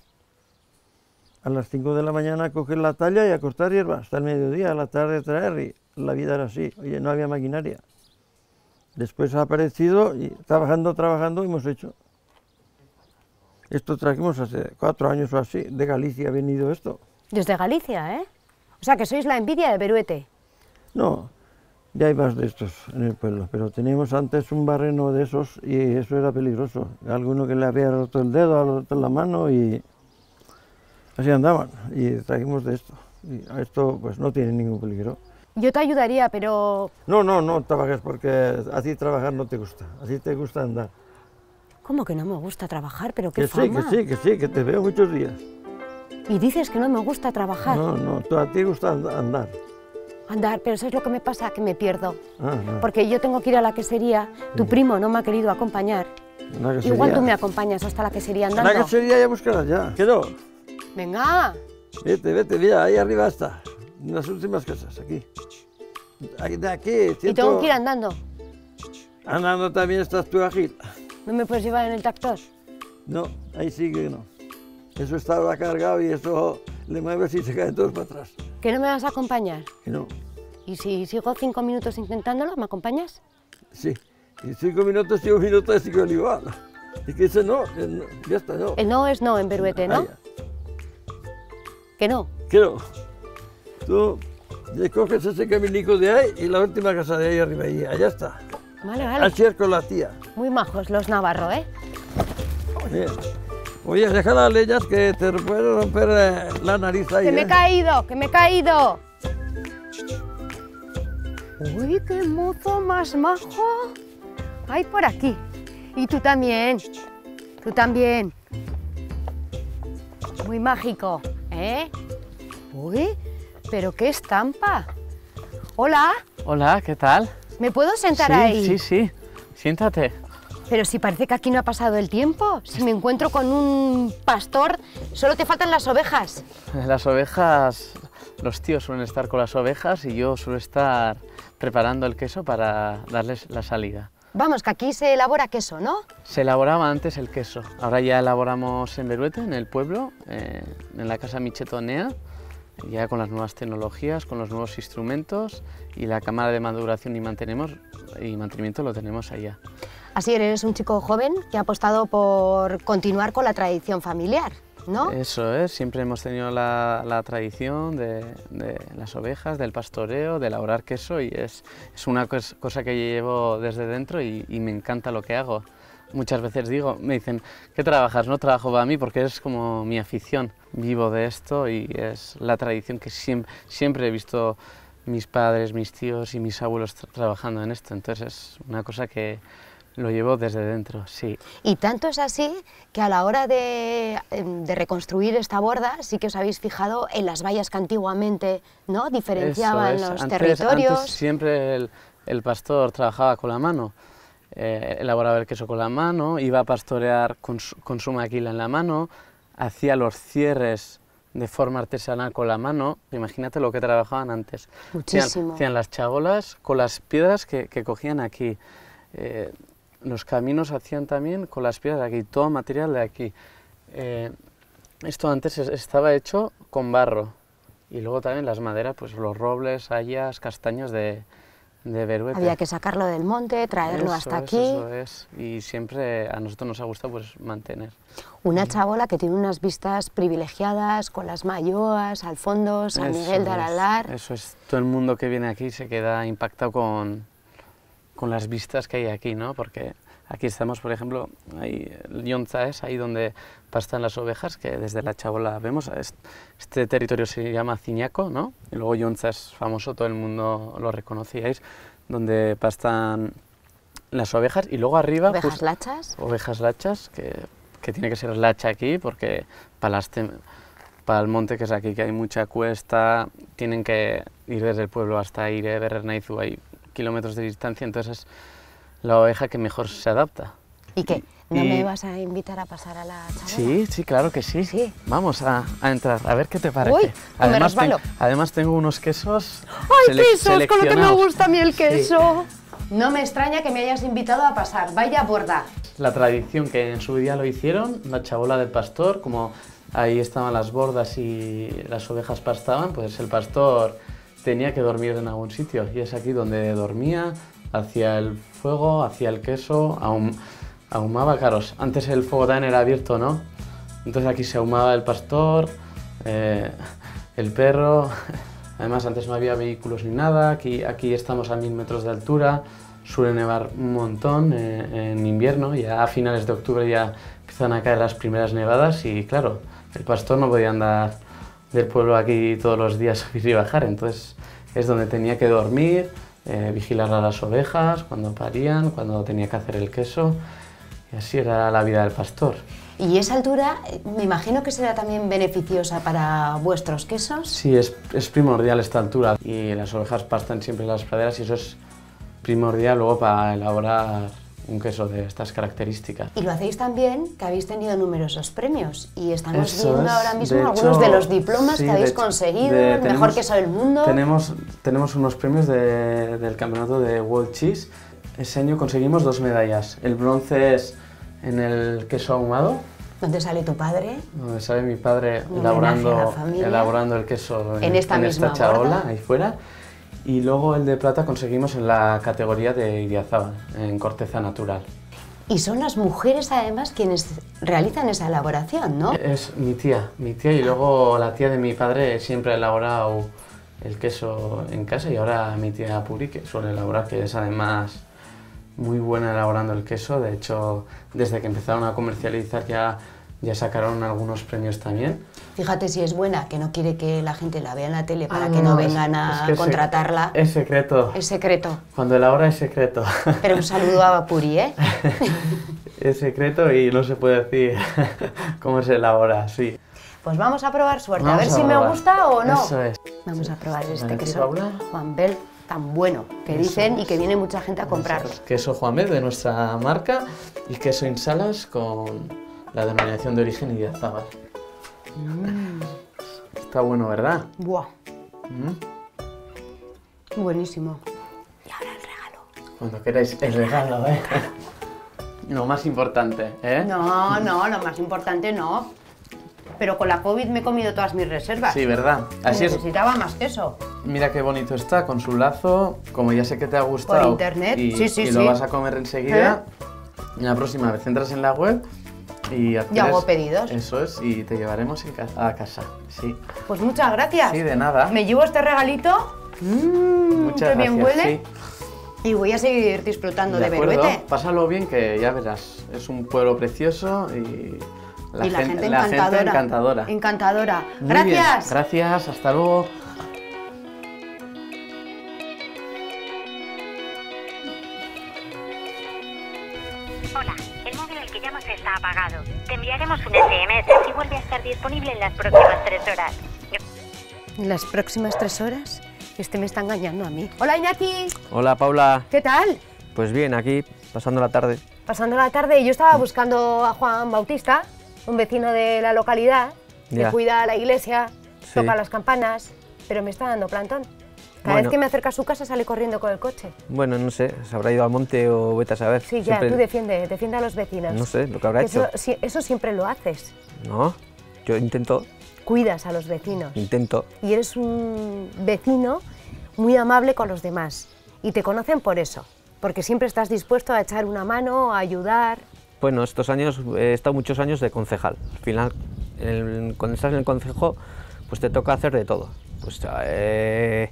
A las cinco de la mañana coger la talla y a cortar hierba hasta el mediodía, a la tarde traer y la vida era así, oye, no había maquinaria. Después ha aparecido y trabajando, trabajando hemos hecho. Esto trajimos hace cuatro años o así, de Galicia ha venido esto. Desde Galicia, ¿eh? O sea que sois la envidia de Beruete. No, ya hay más de estos en el pueblo, pero teníamos antes un barreno de esos y eso era peligroso. Alguno que le había roto el dedo, roto la mano y así andaban. Y trajimos de esto. Y esto pues no tiene ningún peligro. Yo te ayudaría, pero... No, no, no trabajes porque así trabajar no te gusta, así te gusta andar. ¿Cómo que no me gusta trabajar? Pero qué que fama. sí, que sí, que sí, que te veo muchos días. Y dices que no me gusta trabajar. No, no, tú, a ti gusta andar. Andar, pero eso es lo que me pasa, que me pierdo. Ah, no. Porque yo tengo que ir a la quesería, tu primo no me ha querido acompañar. Igual tú me acompañas hasta la quesería andando. La quesería ya buscarás ya, que no. Venga. Vete, vete, mira, ahí arriba está, en las últimas casas, aquí. Aquí, de aquí, ciento... Y tengo que ir andando. Andando también estás tú ágil. ¿No me puedes llevar en el tractor? No, ahí sí que no. Eso está ahora cargado y eso le mueves y se caen todos para atrás. ¿Que no me vas a acompañar? Que no. ¿Y si sigo cinco minutos intentándolo, me acompañas? Sí, y cinco minutos y un minuto es igual. Y que ese no, no, ya está, no. El no es no en Beruete, ¿no? Ah, ¿Que no? Que no. Tú le coges ese caminico de ahí y la última casa de ahí arriba, y allá está. Vale, vale. Así es con la tía. Muy majos los navarros, ¿eh? Oye, oye, deja las leyes que te puede romper eh, la nariz ahí. ¡Que me he eh. caído! ¡Que me he caído! ¡Uy, qué mozo más majo! ¡Ay, por aquí! Y tú también. Tú también. Muy mágico, ¿eh? ¡Uy! ¿Pero qué estampa? ¡Hola! Hola, ¿qué tal? ¿Me puedo sentar sí, ahí? Sí, sí, siéntate. Pero si parece que aquí no ha pasado el tiempo. Si me encuentro con un pastor, solo te faltan las ovejas. Las ovejas, los tíos suelen estar con las ovejas y yo suelo estar preparando el queso para darles la salida. Vamos, que aquí se elabora queso, ¿no? Se elaboraba antes el queso, ahora ya elaboramos en Beruete, en el pueblo, eh, en la casa Michetonea, ya con las nuevas tecnologías, con los nuevos instrumentos y la cámara de maduración y, mantenemos, y mantenimiento lo tenemos allá. Así eres un chico joven que ha apostado por continuar con la tradición familiar, ¿no? Eso es, siempre hemos tenido la, la tradición de, de las ovejas, del pastoreo, de elaborar queso y es, es una cos, cosa que llevo desde dentro y, y me encanta lo que hago. Muchas veces digo, me dicen, ¿qué trabajas? No trabajo para mí porque es como mi afición. Vivo de esto y es la tradición que siempre, siempre he visto mis padres, mis tíos y mis abuelos tra trabajando en esto. Entonces es una cosa que lo llevo desde dentro, sí. Y tanto es así que a la hora de, de reconstruir esta borda sí que os habéis fijado en las vallas que antiguamente, ¿no?, diferenciaban los antes, territorios. Antes siempre el, el pastor trabajaba con la mano. Eh, elaboraba el queso con la mano, iba a pastorear con su, con su maquila en la mano, hacía los cierres de forma artesanal con la mano. Imagínate lo que trabajaban antes. Muchísimo. Hacían, hacían las chabolas con las piedras que, que cogían aquí. Eh, los caminos hacían también con las piedras de aquí, todo material de aquí. Eh, esto antes estaba hecho con barro, Y luego también las maderas, pues los robles, hayas, castaños de, de Beruete. Había que sacarlo del monte, traerlo Eso hasta es, aquí. Eso es, y siempre a nosotros nos ha gustado pues mantener. Una chabola que tiene unas vistas privilegiadas, con las Malloas al fondo, San Eso Miguel de es, Aralar. Eso es, todo el mundo que viene aquí se queda impactado con, con las vistas que hay aquí, ¿no? Porque aquí estamos, por ejemplo, ahí, el Yonza es ahí donde pastan las ovejas, que desde la chabola vemos. Este territorio se llama Ciñaco, ¿no? Y luego Yonza es famoso, todo el mundo lo reconocíais, donde pastan las ovejas. Y luego arriba... ¿Ovejas pues, lachas? Ovejas lachas, que, que tiene que ser lacha aquí, porque para, las para el monte que es aquí, que hay mucha cuesta, tienen que ir desde el pueblo hasta Ire, Berernaizu, hay kilómetros de distancia, entonces es la oveja que mejor se adapta. ¿Y qué? ¿No y... me vas a invitar a pasar a la chabola? Sí, sí, claro que sí. ¿Sí? Vamos a, a entrar, a ver qué te parece. Uy, además, me resbalo. Ten, además tengo unos quesos ¡Ay, quesos! Con lo que me gusta a mí el queso. Sí. No me extraña que me hayas invitado a pasar, vaya borda. La tradición que en su día lo hicieron, la chabola del pastor, como ahí estaban las bordas y las ovejas pastaban, pues el pastor tenía que dormir en algún sitio y es aquí donde dormía, hacía el fuego, hacía el queso, ahum, ahumaba, claro, antes el fuego también era abierto, ¿no? Entonces aquí se ahumaba el pastor, eh, el perro, además antes no había vehículos ni nada, aquí, aquí estamos a mil metros de altura, suele nevar un montón eh, en invierno, ya a finales de octubre ya empiezan a caer las primeras nevadas y claro, el pastor no podía andar del pueblo aquí todos los días subir y bajar, entonces es donde tenía que dormir, eh, vigilar a las ovejas cuando parían, cuando tenía que hacer el queso, y así era la vida del pastor. ¿Y esa altura, me imagino que será también beneficiosa para vuestros quesos? Sí, es, es primordial esta altura, y las ovejas pastan siempre en las praderas y eso es primordial luego para elaborar un queso de estas características. Y lo hacéis también, que habéis tenido numerosos premios y estamos Eso viendo es. ahora mismo De algunos hecho, de los diplomas sí, que habéis de hecho, conseguido, de- el mejor tenemos- queso del mundo. Tenemos, tenemos unos premios de- del campeonato de World Cheese. Ese año conseguimos dos medallas. El bronce es en el queso ahumado, ¿Dónde sale tu padre? donde sale mi padre Un homenaje a la elaborando, familia. elaborando el queso en, En esta misma charola, borda. ahí fuera. Y luego el de plata conseguimos en la categoría de Idiazábal, en corteza natural. Y son las mujeres además quienes realizan esa elaboración, ¿no? Es mi tía, mi tía y luego la tía de mi padre siempre ha elaborado el queso en casa y ahora mi tía Puri que suele elaborar, que es además muy buena elaborando el queso. De hecho, desde que empezaron a comercializar ya, ya sacaron algunos premios también. Fíjate si es buena, que no quiere que la gente la vea en la tele para Ah, que no es- vengan es a que es sec- contratarla. Es secreto. Es secreto. Cuando elabora es secreto. Pero un saludo a Puri, ¿eh? Es secreto y no se puede decir cómo se elabora, sí. Pues vamos a probar suerte, a Vamos ver a si me probar. gusta o no. Eso es. Vamos a probar este Vale, queso Paula. Juan Bel tan bueno, que Eso dicen y es. que viene mucha gente a comprarlo. Queso Juamed de nuestra marca y queso Insalas con la denominación de origen Idiazábal. Está bueno, ¿verdad? Buah, ¿Mm? buenísimo. Y ahora el regalo. Cuando queráis el regalo, ¿eh? Lo más importante, ¿eh? No, no, lo más importante no. Pero con la COVID me he comido todas mis reservas. Sí, ¿verdad? Así es. Necesitaba más queso. Mira qué bonito está, con su lazo, como ya sé que te ha gustado. Por internet, y, sí, sí, y sí. lo vas a comer enseguida. Y la próxima vez entras en la web y Y hago pedidos. Eso es, y te llevaremos en ca- a casa, sí. Pues muchas gracias. Sí, de nada. Me llevo este regalito. Mmm, Muchas qué bien gracias, huele. Y voy a seguir disfrutando de, acuerdo, Beruete. pásalo bien que ya verás, es un pueblo precioso y la, y la gente, la encantadora. gente encantadora. Encantadora. Muy Gracias. bien, gracias, hasta luego. Hola, el móvil al que llamas está apagado. Te enviaremos un ese eme ese y vuelve a estar disponible en las próximas tres horas. En las próximas tres horas, este me está engañando a mí. Hola, Iñaki. Hola Paula, ¿Qué tal? pues bien, aquí pasando la tarde. Pasando la tarde, yo estaba buscando a Juan Bautista, un vecino de la localidad, que Ya. cuida la iglesia, Sí. toca las campanas, pero me está dando plantón. Cada Bueno. vez que me acerca a su casa sale corriendo con el coche. Bueno, no sé, se habrá ido al monte o vete a saber. Sí, ya, Siempre- tú defiende, defiende a los vecinos. No sé, lo que habrá Que hecho. Eso, sí, eso siempre lo haces. No, yo intento. cuidas a los vecinos. Intento. Y eres un vecino muy amable con los demás. Y te conocen por eso, porque siempre estás dispuesto a echar una mano, a ayudar. Bueno, estos años he estado muchos años de concejal. Al final, el, cuando estás en el concejo, pues te toca hacer de todo. Pues eh,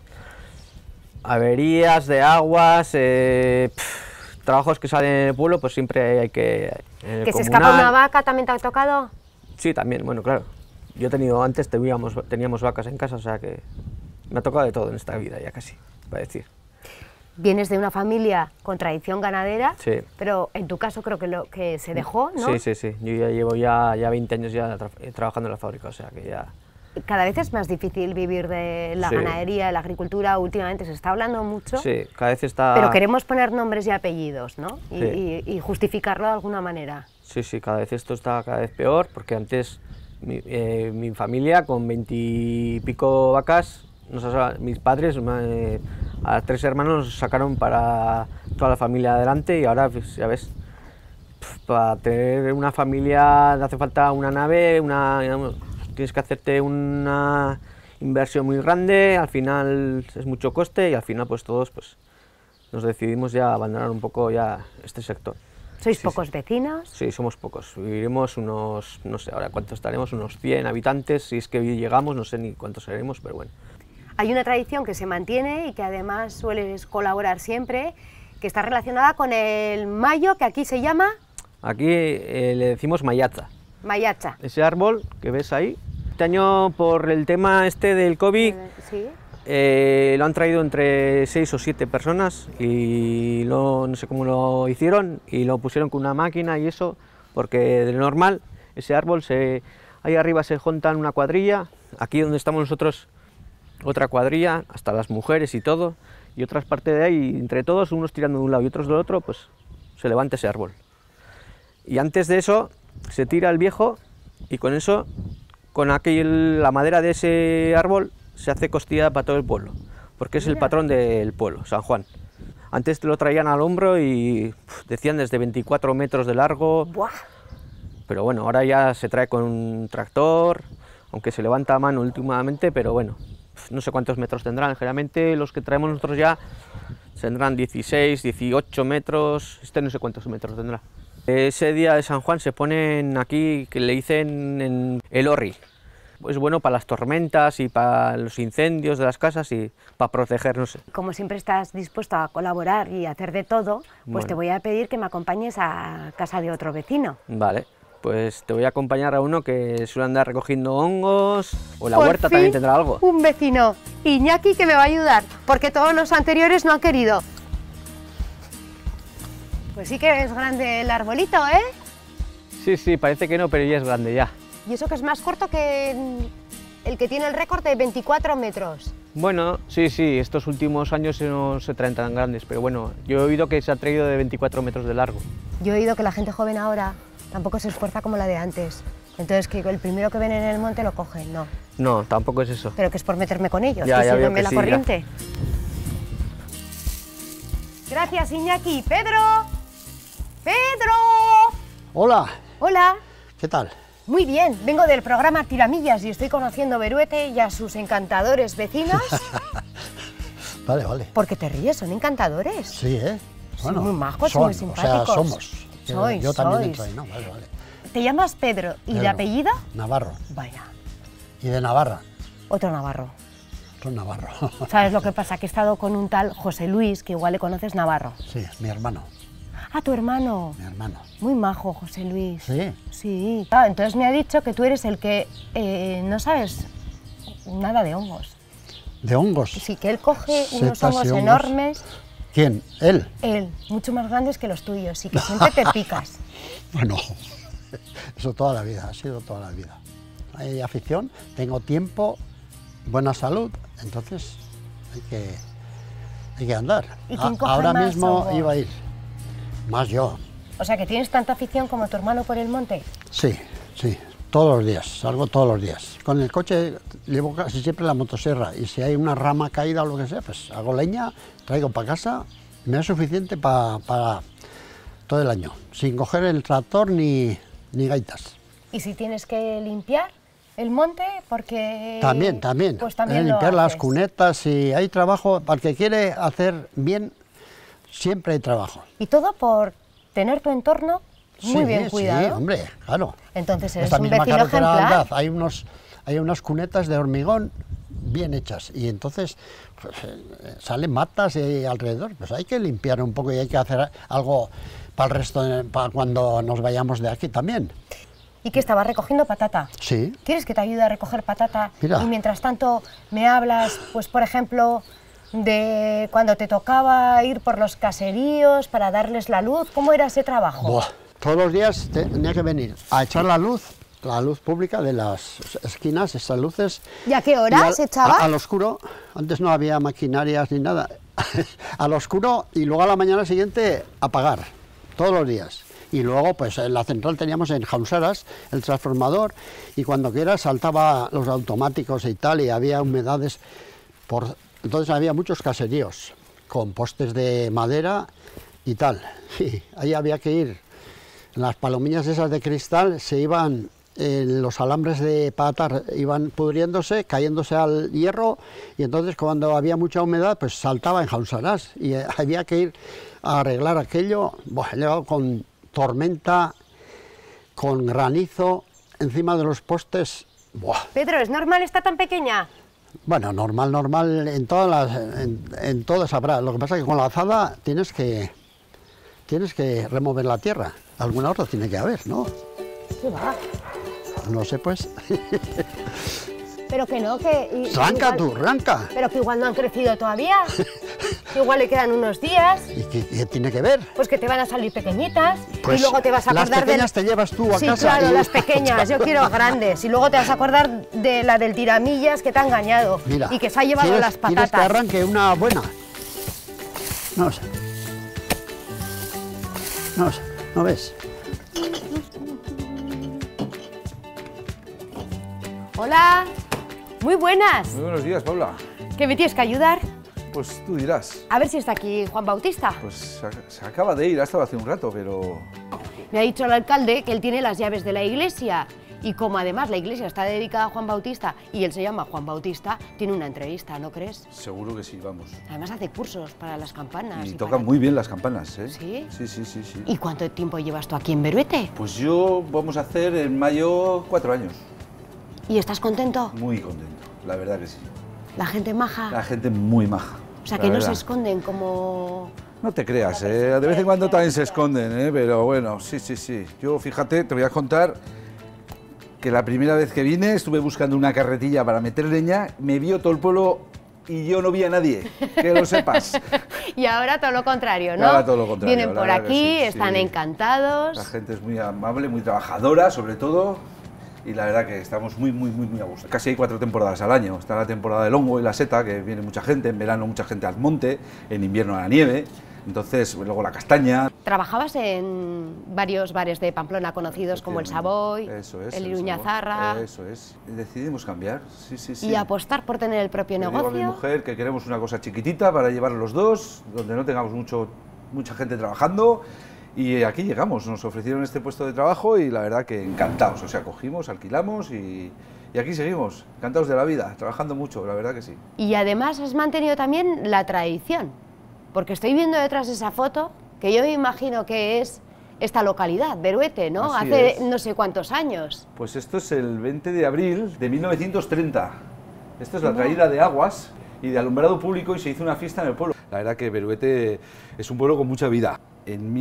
averías de aguas, eh, pff, trabajos que salen en el pueblo, pues siempre hay que... en el ¿Que se comunal. escapa una vaca también te ha tocado? Sí, también, bueno, claro. Yo he tenido, antes teníamos, teníamos vacas en casa, o sea que me ha tocado de todo en esta vida ya casi, para decir. Vienes de una familia con tradición ganadera, Sí. pero en tu caso creo que lo que se dejó, ¿no? Sí, sí, sí. Yo ya llevo ya, ya veinte años ya tra trabajando en la fábrica, o sea que ya... Cada vez es más difícil vivir de la Sí. ganadería, de la agricultura, últimamente se está hablando mucho, Sí, cada vez está... pero queremos poner nombres y apellidos, ¿no? Y, Sí. y- y justificarlo de alguna manera. Sí, sí, cada vez esto está cada vez peor, porque antes mi, eh, mi familia con veintipico vacas, nos ha- mis padres, eh, a tres hermanos nos sacaron para toda la familia adelante y ahora, pues, ya ves, pf, para tener una familia hace falta una nave, una, tienes que hacerte una inversión muy grande, al final es mucho coste y al final pues todos pues, nos decidimos ya abandonar un poco ya este sector. ¿Sois Sí, pocos vecinos? Sí, somos pocos. Viviremos unos, no sé ahora cuántos estaremos, unos cien habitantes, si es que llegamos, no sé ni cuántos seremos, pero bueno. Hay una tradición que se mantiene y que además sueles colaborar siempre, que está relacionada con el mayo, que aquí se llama Aquí eh, le decimos mayaza. mayacha. Ese árbol que ves ahí, este año por el tema este del COVID, Sí. eh, lo han traído entre seis o siete personas y lo, no sé cómo lo hicieron y lo pusieron con una máquina y eso, porque de normal ese árbol, se, ahí arriba se juntan una cuadrilla, aquí donde estamos nosotros otra cuadrilla, hasta las mujeres y todo, y otras partes de ahí, entre todos, unos tirando de un lado y otros del otro, pues se levanta ese árbol. Y antes de eso se tira el viejo y con eso, con aquel, la madera de ese árbol, se hace costilla para todo el pueblo, porque es el patrón del pueblo, San Juan. Antes te lo traían al hombro y uf, decían desde veinticuatro metros de largo, ¡Buah! pero bueno, ahora ya se trae con un tractor, aunque se levanta a mano últimamente, pero bueno, no sé cuántos metros tendrán. Generalmente los que traemos nosotros ya tendrán dieciséis, dieciocho metros, este no sé cuántos metros tendrá. Ese día de San Juan se ponen aquí, que le dicen en el orri. Es bueno para las tormentas y para los incendios de las casas y para protegernos. Como siempre estás dispuesto a colaborar y a hacer de todo, pues Bueno. te voy a pedir que me acompañes a casa de otro vecino. Vale, pues te voy a acompañar a uno que suele andar recogiendo hongos, o la Por huerta fin, también tendrá algo. Un vecino, Iñaki, que me va a ayudar, porque todos los anteriores no han querido. Pues sí que es grande el arbolito, ¿eh? Sí, sí, parece que no, pero ya es grande ya. Y eso que es más corto que el que tiene el récord de veinticuatro metros. Bueno, sí, sí, estos últimos años no se traen tan grandes, pero bueno, yo he oído que se ha traído de veinticuatro metros de largo. Yo he oído que la gente joven ahora tampoco se esfuerza como la de antes. Entonces que el primero que ven en el monte lo cogen, no. No, tampoco es eso. Pero que es por meterme con ellos, Ya, que ya veo sígueme que la sí, corriente. Gracias, Iñaki. ¡Pedro! ¡Pedro! Hola, Hola. ¿qué tal? Muy bien, vengo del programa Tiramillas y estoy conociendo Beruete y a sus encantadores vecinos. Vale, vale. ¿Por qué te ríes? ¿Son encantadores? Sí, ¿eh? Son muy majos y son, muy simpáticos. O sea, somos. Yo- Sois, yo también sois. entro ahí, ¿no? Vale, vale. ¿Te llamas Pedro y de Pedro. apellido? Navarro. Vaya, Y de Navarra. otro navarro. Otro Navarro. ¿Sabes lo que pasa? Que he estado con un tal José Luis, que igual le conoces, Navarro. Sí, mi hermano. Ah, tu hermano. Mi hermano. Muy majo, José Luis. Sí. Sí. Ah, entonces me ha dicho que tú eres el que eh, no sabes nada de hongos. De hongos. Sí, que él coge unos Setas y hongos hongos. enormes, ¿Quién? Él. él, mucho más grandes que los tuyos, y que siempre te picas. Bueno, eso toda la vida, ha sido toda la vida. Hay afición, tengo tiempo, buena salud, entonces hay que, hay que andar. ¿Y quién A- coge Ahora más mismo hongos? iba a ir. Más yo. O sea, que tienes tanta afición como tu hermano por el monte. Sí, sí, todos los días, salgo todos los días. Con el coche llevo casi siempre la motosierra y si hay una rama caída o lo que sea, pues hago leña, traigo para casa, me es suficiente pa- para todo el año, sin coger el tractor ni, ni gaitas. Y si tienes que limpiar, el monte porque... También, también. Pues también Eh, lo limpiar las haces. cunetas y hay trabajo, para el que quiere hacer bien, siempre hay trabajo. Y todo por tener tu entorno muy Sí, bien cuidado. Sí, hombre, claro. Entonces eres Esta un misma vecino carretera de ejemplar. Aldaz, hay unos, hay unas cunetas de hormigón bien hechas y entonces pues, eh, salen matas y alrededor, pues hay que limpiar un poco y hay que hacer algo para el resto, de- para cuando nos vayamos de aquí también. Y que estaba recogiendo patata. Sí. ¿Quieres que te ayude a recoger patata? Mira. Y mientras tanto me hablas, pues por ejemplo, de cuando te tocaba ir por los caseríos para darles la luz. ¿Cómo era ese trabajo? Buah, todos los días tenía que venir a echar la luz, la luz pública de las esquinas, estas luces. ¿Y a qué Y hora al- se echaba? a- Al oscuro, antes no había maquinarias ni nada, al oscuro y luego a la mañana siguiente apagar, todos los días. Y luego, pues en la central teníamos en Jaunsaras el transformador y cuando quiera saltaba los automáticos y tal y había humedades. Por... Entonces había muchos caseríos con postes de madera y tal. Y ahí había que ir. Las palomillas esas de cristal se iban, eh, los alambres de patar iban pudriéndose, cayéndose al hierro y entonces cuando había mucha humedad pues saltaba en Jaunsaras y eh, había que ir a arreglar aquello. Buah, he llegado con tormenta, con granizo encima de los postes. Buah. Pedro, ¿es normal estar tan pequeña? Bueno, normal, normal, en todas las, en, en todas habrá. Lo que pasa es que con la azada tienes que, tienes que remover la tierra. Alguna otra tiene que haber, ¿no? ¿Qué va? No sé, pues. Pero que no, que... y- Ranca igual- tú, ranca. Pero que igual no han crecido todavía. Que igual le quedan unos días. ¿Y qué, qué tiene que ver? Pues que te van a salir pequeñitas Pues y luego te vas a las acordar pequeñas del... te llevas tú a sí, casa claro, y- las pequeñas, yo quiero grandes. Y luego te vas a acordar de la del tiramillas que te ha engañado Mira, y que se ha llevado ¿quieres- las ¿Quieres patatas. que arranque una buena? No sé. No sé, ¿no ves? Hola, muy buenas. Muy buenos días, Paula. ¿Que me tienes que ayudar? Pues tú dirás. A ver si está aquí Juan Bautista. Pues se, ac- se acaba de ir, ha estado hace un rato, pero... Me ha dicho el alcalde que él tiene las llaves de la iglesia y como además la iglesia está dedicada a Juan Bautista y él se llama Juan Bautista, tiene una entrevista, ¿no crees? Seguro que sí, vamos. Además hace cursos para las campanas. Y y tocan para- muy bien las campanas, ¿eh? ¿Sí? Sí, sí, sí, sí. ¿Y cuánto tiempo llevas tú aquí en Beruete? Pues yo vamos a hacer en mayo cuatro años. ¿Y estás contento? Muy contento, la verdad que sí. La gente maja. La gente muy maja. O sea, la que no verdad. se esconden como... No te creas, ¿eh? De vez en cuando también se esconden, ¿eh? Pero bueno, sí, sí, sí. Yo, fíjate, te voy a contar que la primera vez que vine estuve buscando una carretilla para meter leña, me vio todo el pueblo y yo no vi a nadie, que lo sepas. Y ahora todo lo contrario, ¿no? Ahora todo lo contrario, Vienen la por verdad que aquí, sí, están sí. encantados. La gente es muy amable, muy trabajadora, sobre todo, y la verdad que estamos muy, muy, muy, muy a gusto. Casi hay cuatro temporadas al año. Está la temporada del hongo y la seta, que viene mucha gente, en verano mucha gente al monte, en invierno a la nieve, entonces luego la castaña. Trabajabas en varios bares de Pamplona conocidos como el Savoy, Eso es, el el Iruñazarra, Savoy, Eso es. Y decidimos cambiar, sí, sí, sí. y apostar por tener el propio Le digo a mi negocio. mujer que queremos una cosa chiquitita para llevar los dos, donde no tengamos mucho, mucha gente trabajando. Y aquí llegamos, nos ofrecieron este puesto de trabajo y la verdad que encantados. O sea, cogimos, alquilamos y, y aquí seguimos, encantados de la vida, trabajando mucho, la verdad que sí. Y además has mantenido también la tradición, porque estoy viendo detrás de esa foto, que yo me imagino que es esta localidad, Beruete, ¿no? Así Hace es. no sé cuántos años. Pues esto es el veinte de abril de mil novecientos treinta. Esto es la ¿Cómo? traída de aguas y de alumbrado público y se hizo una fiesta en el pueblo. La verdad que Beruete es un pueblo con mucha vida. En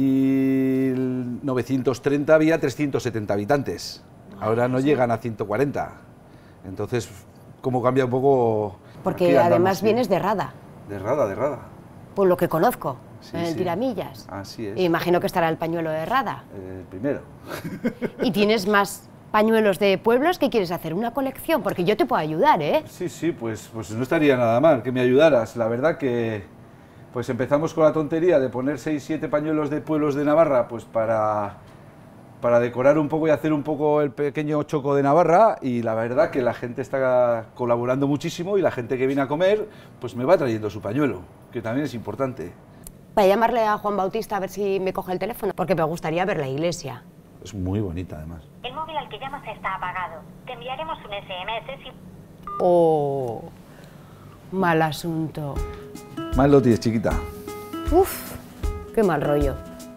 mil novecientos treinta había trescientos setenta habitantes. Ahora no llegan a ciento cuarenta. Entonces, ¿cómo cambia un poco? Porque Aquí andamos, además sí. vienes de Rada, De Rada, de Rada. por lo que conozco, Sí, en el sí. Tiramillas. Así es. Y imagino que estará el pañuelo de Rada. El primero. Y tienes más pañuelos de pueblos que quieres hacer una colección, porque yo te puedo ayudar, ¿eh? Sí, sí, pues, pues no estaría nada mal que me ayudaras. La verdad que pues empezamos con la tontería de poner seis, siete pañuelos de pueblos de Navarra pues para, para decorar un poco y hacer un poco el pequeño choco de Navarra, y la verdad que la gente está colaborando muchísimo y la gente que viene a comer pues me va trayendo su pañuelo, que también es importante. Para llamarle a Juan Bautista a ver si me coge el teléfono, porque me gustaría ver la iglesia. Es muy bonita además. el móvil al que llamas está apagado. Te enviaremos un S M S si... Oh, mal asunto. Mal lo tienes, chiquita. Uf, qué mal rollo.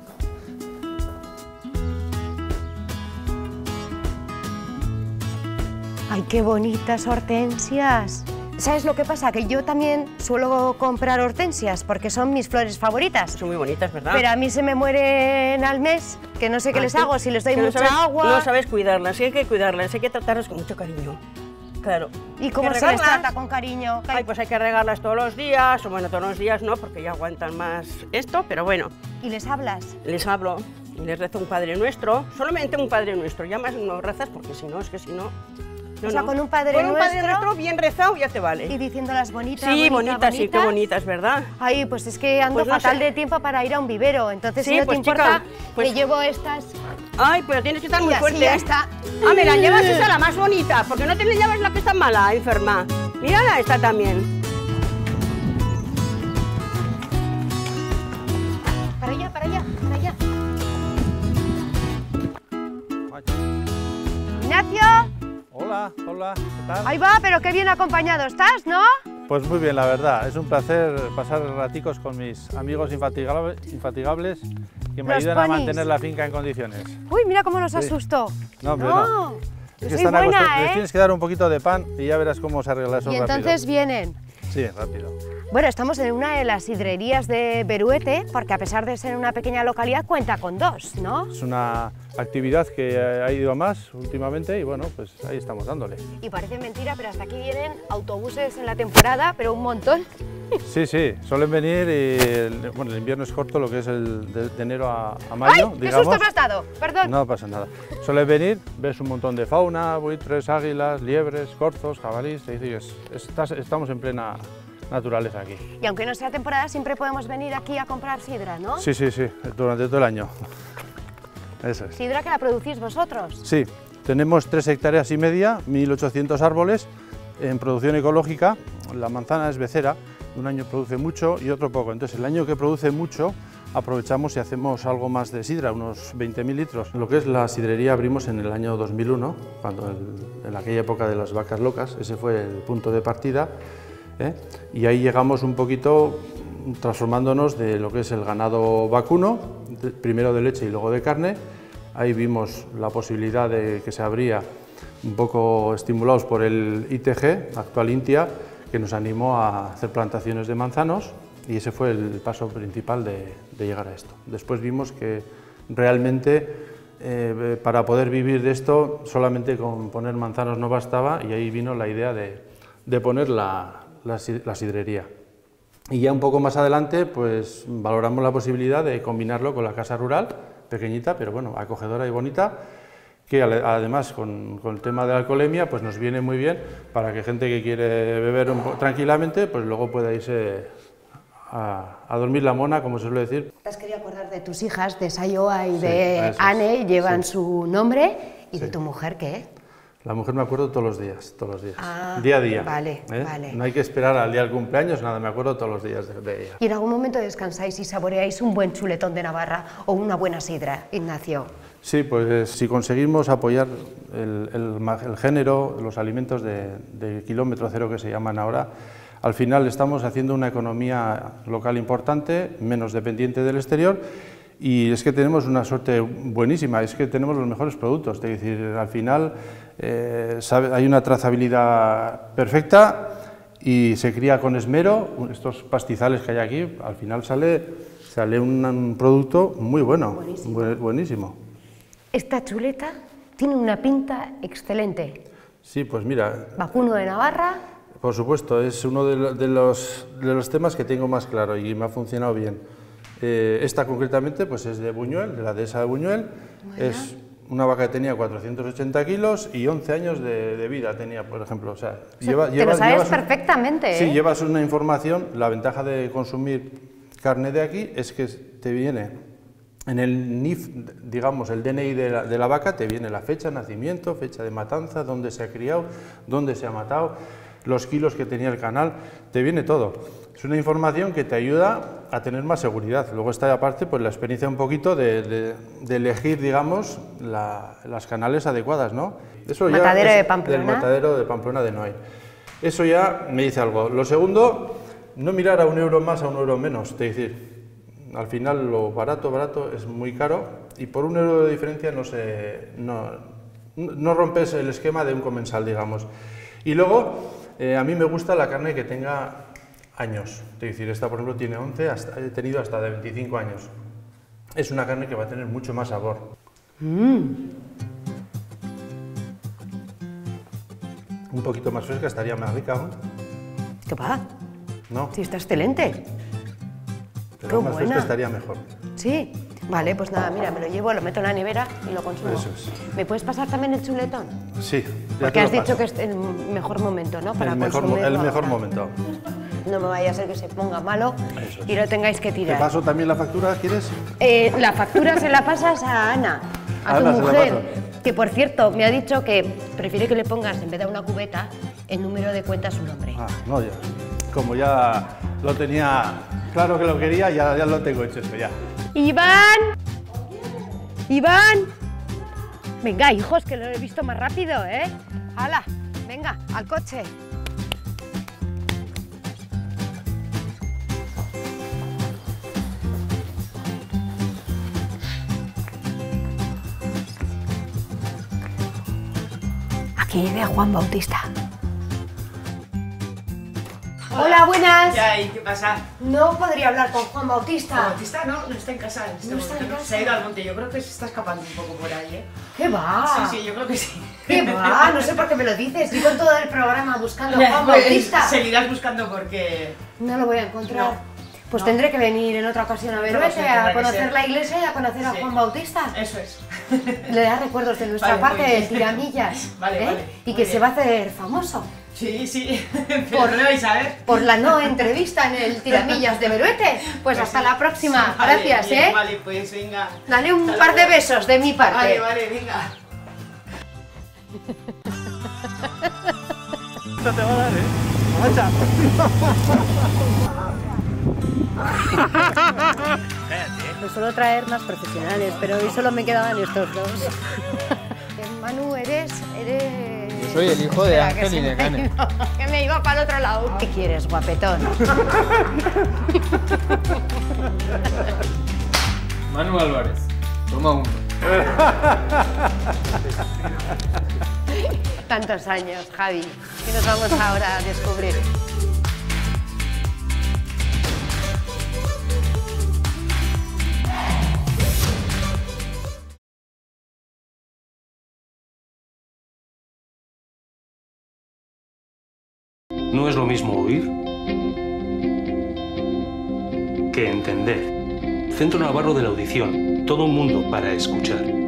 ¡Ay, qué bonitas hortensias! ¿Sabes lo que pasa? Que yo también suelo comprar hortensias porque son mis flores favoritas. Son muy bonitas, ¿verdad? Pero a mí se me mueren al mes, que no sé qué ¿Ah, les sí? hago, si les doy Que no mucha sabes- agua. No sabes cuidarlas, sí hay que cuidarlas, hay que tratarlas con mucho cariño. Claro. ¿Y cómo Hay que se les regarlas. trata con cariño? Ay, pues hay que regarlas todos los días, o bueno, todos los días no, porque ya aguantan más esto, pero bueno. ¿Y les hablas? Les hablo y les rezo un Padre Nuestro, solamente un Padre Nuestro, ya más no rezas porque si no, es que si no... no, O sea, no. con un Padre Con un Padre Nuestro Nuestro bien rezado ya te vale. Y diciéndolas bonitas, Sí, bonita, bonitas, sí, qué bonitas, ¿verdad? Ay, pues es que ando Pues no fatal sé. de tiempo para ir a un vivero, entonces Sí, si no pues, te importa, chica, pues- te llevo estas... Ay, pero tienes que estar Y muy así fuerte. ya ¿eh? está. Ah, me la llevas esa la más bonita, porque no te la llevas la que está mala, enferma. Mírala esta también. Para allá, para allá, para allá. Ignacio, Hola, hola, ¿qué tal? ahí va, pero qué bien acompañado estás, ¿no? Pues muy bien, la verdad. Es un placer pasar raticos con mis amigos infatigables, infatigables que me Los ayudan a ponis. mantener la finca en condiciones. Uy, mira cómo nos Sí. asustó. No, hombre, no. no. yo Es que soy están buena, acostum- ¿eh? Les tienes que dar un poquito de pan y ya verás cómo se arregla eso Y rápido. entonces vienen. Sí, rápido. Bueno, estamos en una de las sidrerías de Beruete, porque a pesar de ser una pequeña localidad, cuenta con dos, ¿no? Es una actividad que ha ido a más últimamente y bueno, pues ahí estamos dándole. Y parece mentira, pero hasta aquí vienen autobuses en la temporada, pero un montón. Sí, sí, suelen venir y el, bueno, el invierno es corto, lo que es el de, de enero a, a mayo, ¡Ay, qué digamos. susto me has dado! Perdón. No pasa nada. Suele venir, ves un montón de fauna, buitres, águilas, liebres, corzos, jabalíes, es decir, es- estás- estamos en plena naturaleza aquí. Y aunque no sea temporada, siempre podemos venir aquí a comprar sidra, ¿no? Sí, sí, sí, durante todo el año. Eso es. Sidra que la producís vosotros. Sí, tenemos tres hectáreas y media, mil ochocientos árboles en producción ecológica. La manzana es becera, un año produce mucho y otro poco. Entonces, el año que produce mucho, aprovechamos y hacemos algo más de sidra, unos veinte mil litros. Lo que es la sidrería abrimos en el año dos mil uno, cuando el- en aquella época de las vacas locas, ese fue el punto de partida, ¿eh? Y ahí llegamos un poquito transformándonos de lo que es el ganado vacuno, de- primero de leche y luego de carne. Ahí vimos la posibilidad de que se abría, un poco estimulados por el I T G, actual INTIA, que nos animó a hacer plantaciones de manzanos y ese fue el paso principal de, de llegar a esto. Después vimos que realmente eh, para poder vivir de esto solamente con poner manzanos no bastaba y ahí vino la idea de, de poner la, la, si- la sidrería. Y ya un poco más adelante pues valoramos la posibilidad de combinarlo con la casa rural, pequeñita pero bueno, acogedora y bonita, que ale- además con, con el tema de la alcoholemia pues nos viene muy bien para que gente que quiere beber un po- tranquilamente pues luego pueda irse a, a dormir la mona, como se suele decir. Te has querido acordar de tus hijas, de Sayoa y Sí, de eso es, Anne, llevan sí. su nombre. ¿Y de Sí. tu mujer qué? La mujer me acuerdo todos los días, todos los días, Ah, día a día. vale, ¿eh? vale. No hay que esperar al día del cumpleaños, nada, me acuerdo todos los días de, de ella. ¿Y en algún momento descansáis y saboreáis un buen chuletón de Navarra o una buena sidra, Ignacio? Sí, pues si conseguimos apoyar el, el ma- el género, los alimentos de, de kilómetro cero que se llaman ahora, al final estamos haciendo una economía local importante, menos dependiente del exterior, y es que tenemos una suerte buenísima, es que tenemos los mejores productos, es decir, al final eh, sabe- hay una trazabilidad perfecta y se cría con esmero, estos pastizales que hay aquí, al final sale, sale un, un producto muy bueno, Buenísimo. bu- buenísimo. Esta chuleta tiene una pinta excelente. Sí, pues mira, Vacuno de Navarra, por supuesto, es uno de, lo- de los, de los temas que tengo más claro y me ha funcionado bien. Eh, esta concretamente pues es de Buñuel, de la dehesa de Buñuel, es una vaca que tenía cuatrocientos ochenta kilos y once años de, de vida tenía, por ejemplo. O sea, o sea, te lo sabes llevas un- perfectamente, Sí, ¿eh? llevas una información, la ventaja de consumir carne de aquí es que te viene en el N I F, digamos, el D N I de la, de la vaca, te viene la fecha de nacimiento, fecha de matanza, dónde se ha criado, dónde se ha matado, los kilos que tenía el canal, te viene todo. Es una información que te ayuda a tener más seguridad. Luego está aparte pues la experiencia un poquito de, de, de elegir, digamos, la, las canales adecuadas, ¿no? Eso ya Matadero es de Pamplona. Del matadero de Pamplona de Noain. Eso ya me dice algo. Lo segundo, no mirar a un euro más, a un euro menos, es decir, al final lo barato, barato es muy caro y por un euro de diferencia no, se, no, no rompes el esquema de un comensal, digamos. Y luego, eh, a mí me gusta la carne que tenga años, es decir, esta por ejemplo tiene once, hasta, he tenido hasta de veinticinco años. Es una carne que va a tener mucho más sabor. Mm. Un poquito más fresca estaría más rica, ¿no? ¿Qué va? No. Sí, está excelente. Pero Qué más buena. fresca estaría mejor. Sí. Vale, pues nada, mira, me lo llevo, lo meto en la nevera y lo consumo. Eso es. ¿Me puedes pasar también el chuletón? Sí, ya Porque te lo has dicho paso. que es el mejor momento, ¿no? Para el mejor, mo- consumirlo el mejor ahora. momento. No me vaya a ser que se ponga malo Eso es. y lo tengáis que ¿Te tirar. paso también la factura, quieres? Eh, la factura se la pasas a Ana, a tu Ana, se la mujer, paso. que por cierto me ha dicho que prefiere que le pongas en vez de una cubeta el número de cuenta a su nombre. Ah, no, ya. Como ya lo tenía claro que lo quería, ya, ya lo tengo hecho eso, ya. ¡Iván! ¡Iván! Venga, hijos, que lo he visto más rápido, ¿eh? ¡Hala! Venga, al coche. Aquí vive Juan Bautista. Hola, buenas. ¿Qué hay? ¿Qué pasa? No podría hablar con Juan Bautista. Juan Bautista no, no está en casa. en este No está en momento. casa. Se ha ido al monte. Yo creo que se está escapando un poco por ahí, ¿eh? ¿Qué va? Sí, sí, yo creo que sí. ¿Qué va? No sé por qué me lo dices. Llevo todo el programa buscando a Ya, Juan pues, Bautista. Seguirás buscando porque... No lo voy a encontrar. No. Pues No. tendré que venir en otra ocasión a No lo Beruete, sé, tendrá a que conocer ser. la iglesia y a conocer a Sí. Juan Bautista. Eso es. Le da recuerdos de nuestra Vale, parte muy bien. del tiramillas. Vale, ¿eh? vale, Y muy que se bien. va a hacer famoso. Sí, sí. Por, Pero no vais a ver. por la no entrevista en el tiramillas de Beruete. Pues, hasta la próxima. Vale, Gracias, bien, ¿eh? Vale, pues venga. Dale un Hasta par de luego. besos de mi parte. Vale, vale, venga. Esto te va a dar, ¿eh? ¡Macha! Me suelo traer más profesionales, pero hoy solo me quedaban estos dos. Manu, eres... eres... Yo soy el hijo de Espera, que Ángel se y de me Cane. iba- Que me iba para el otro lado. ¿Qué quieres, guapetón? Manu Álvarez, toma uno. Tantos años, Javi, que nos vamos ahora a descubrir. No es lo mismo oír que entender. Centro Navarro de la Audición. Todo un mundo para escuchar.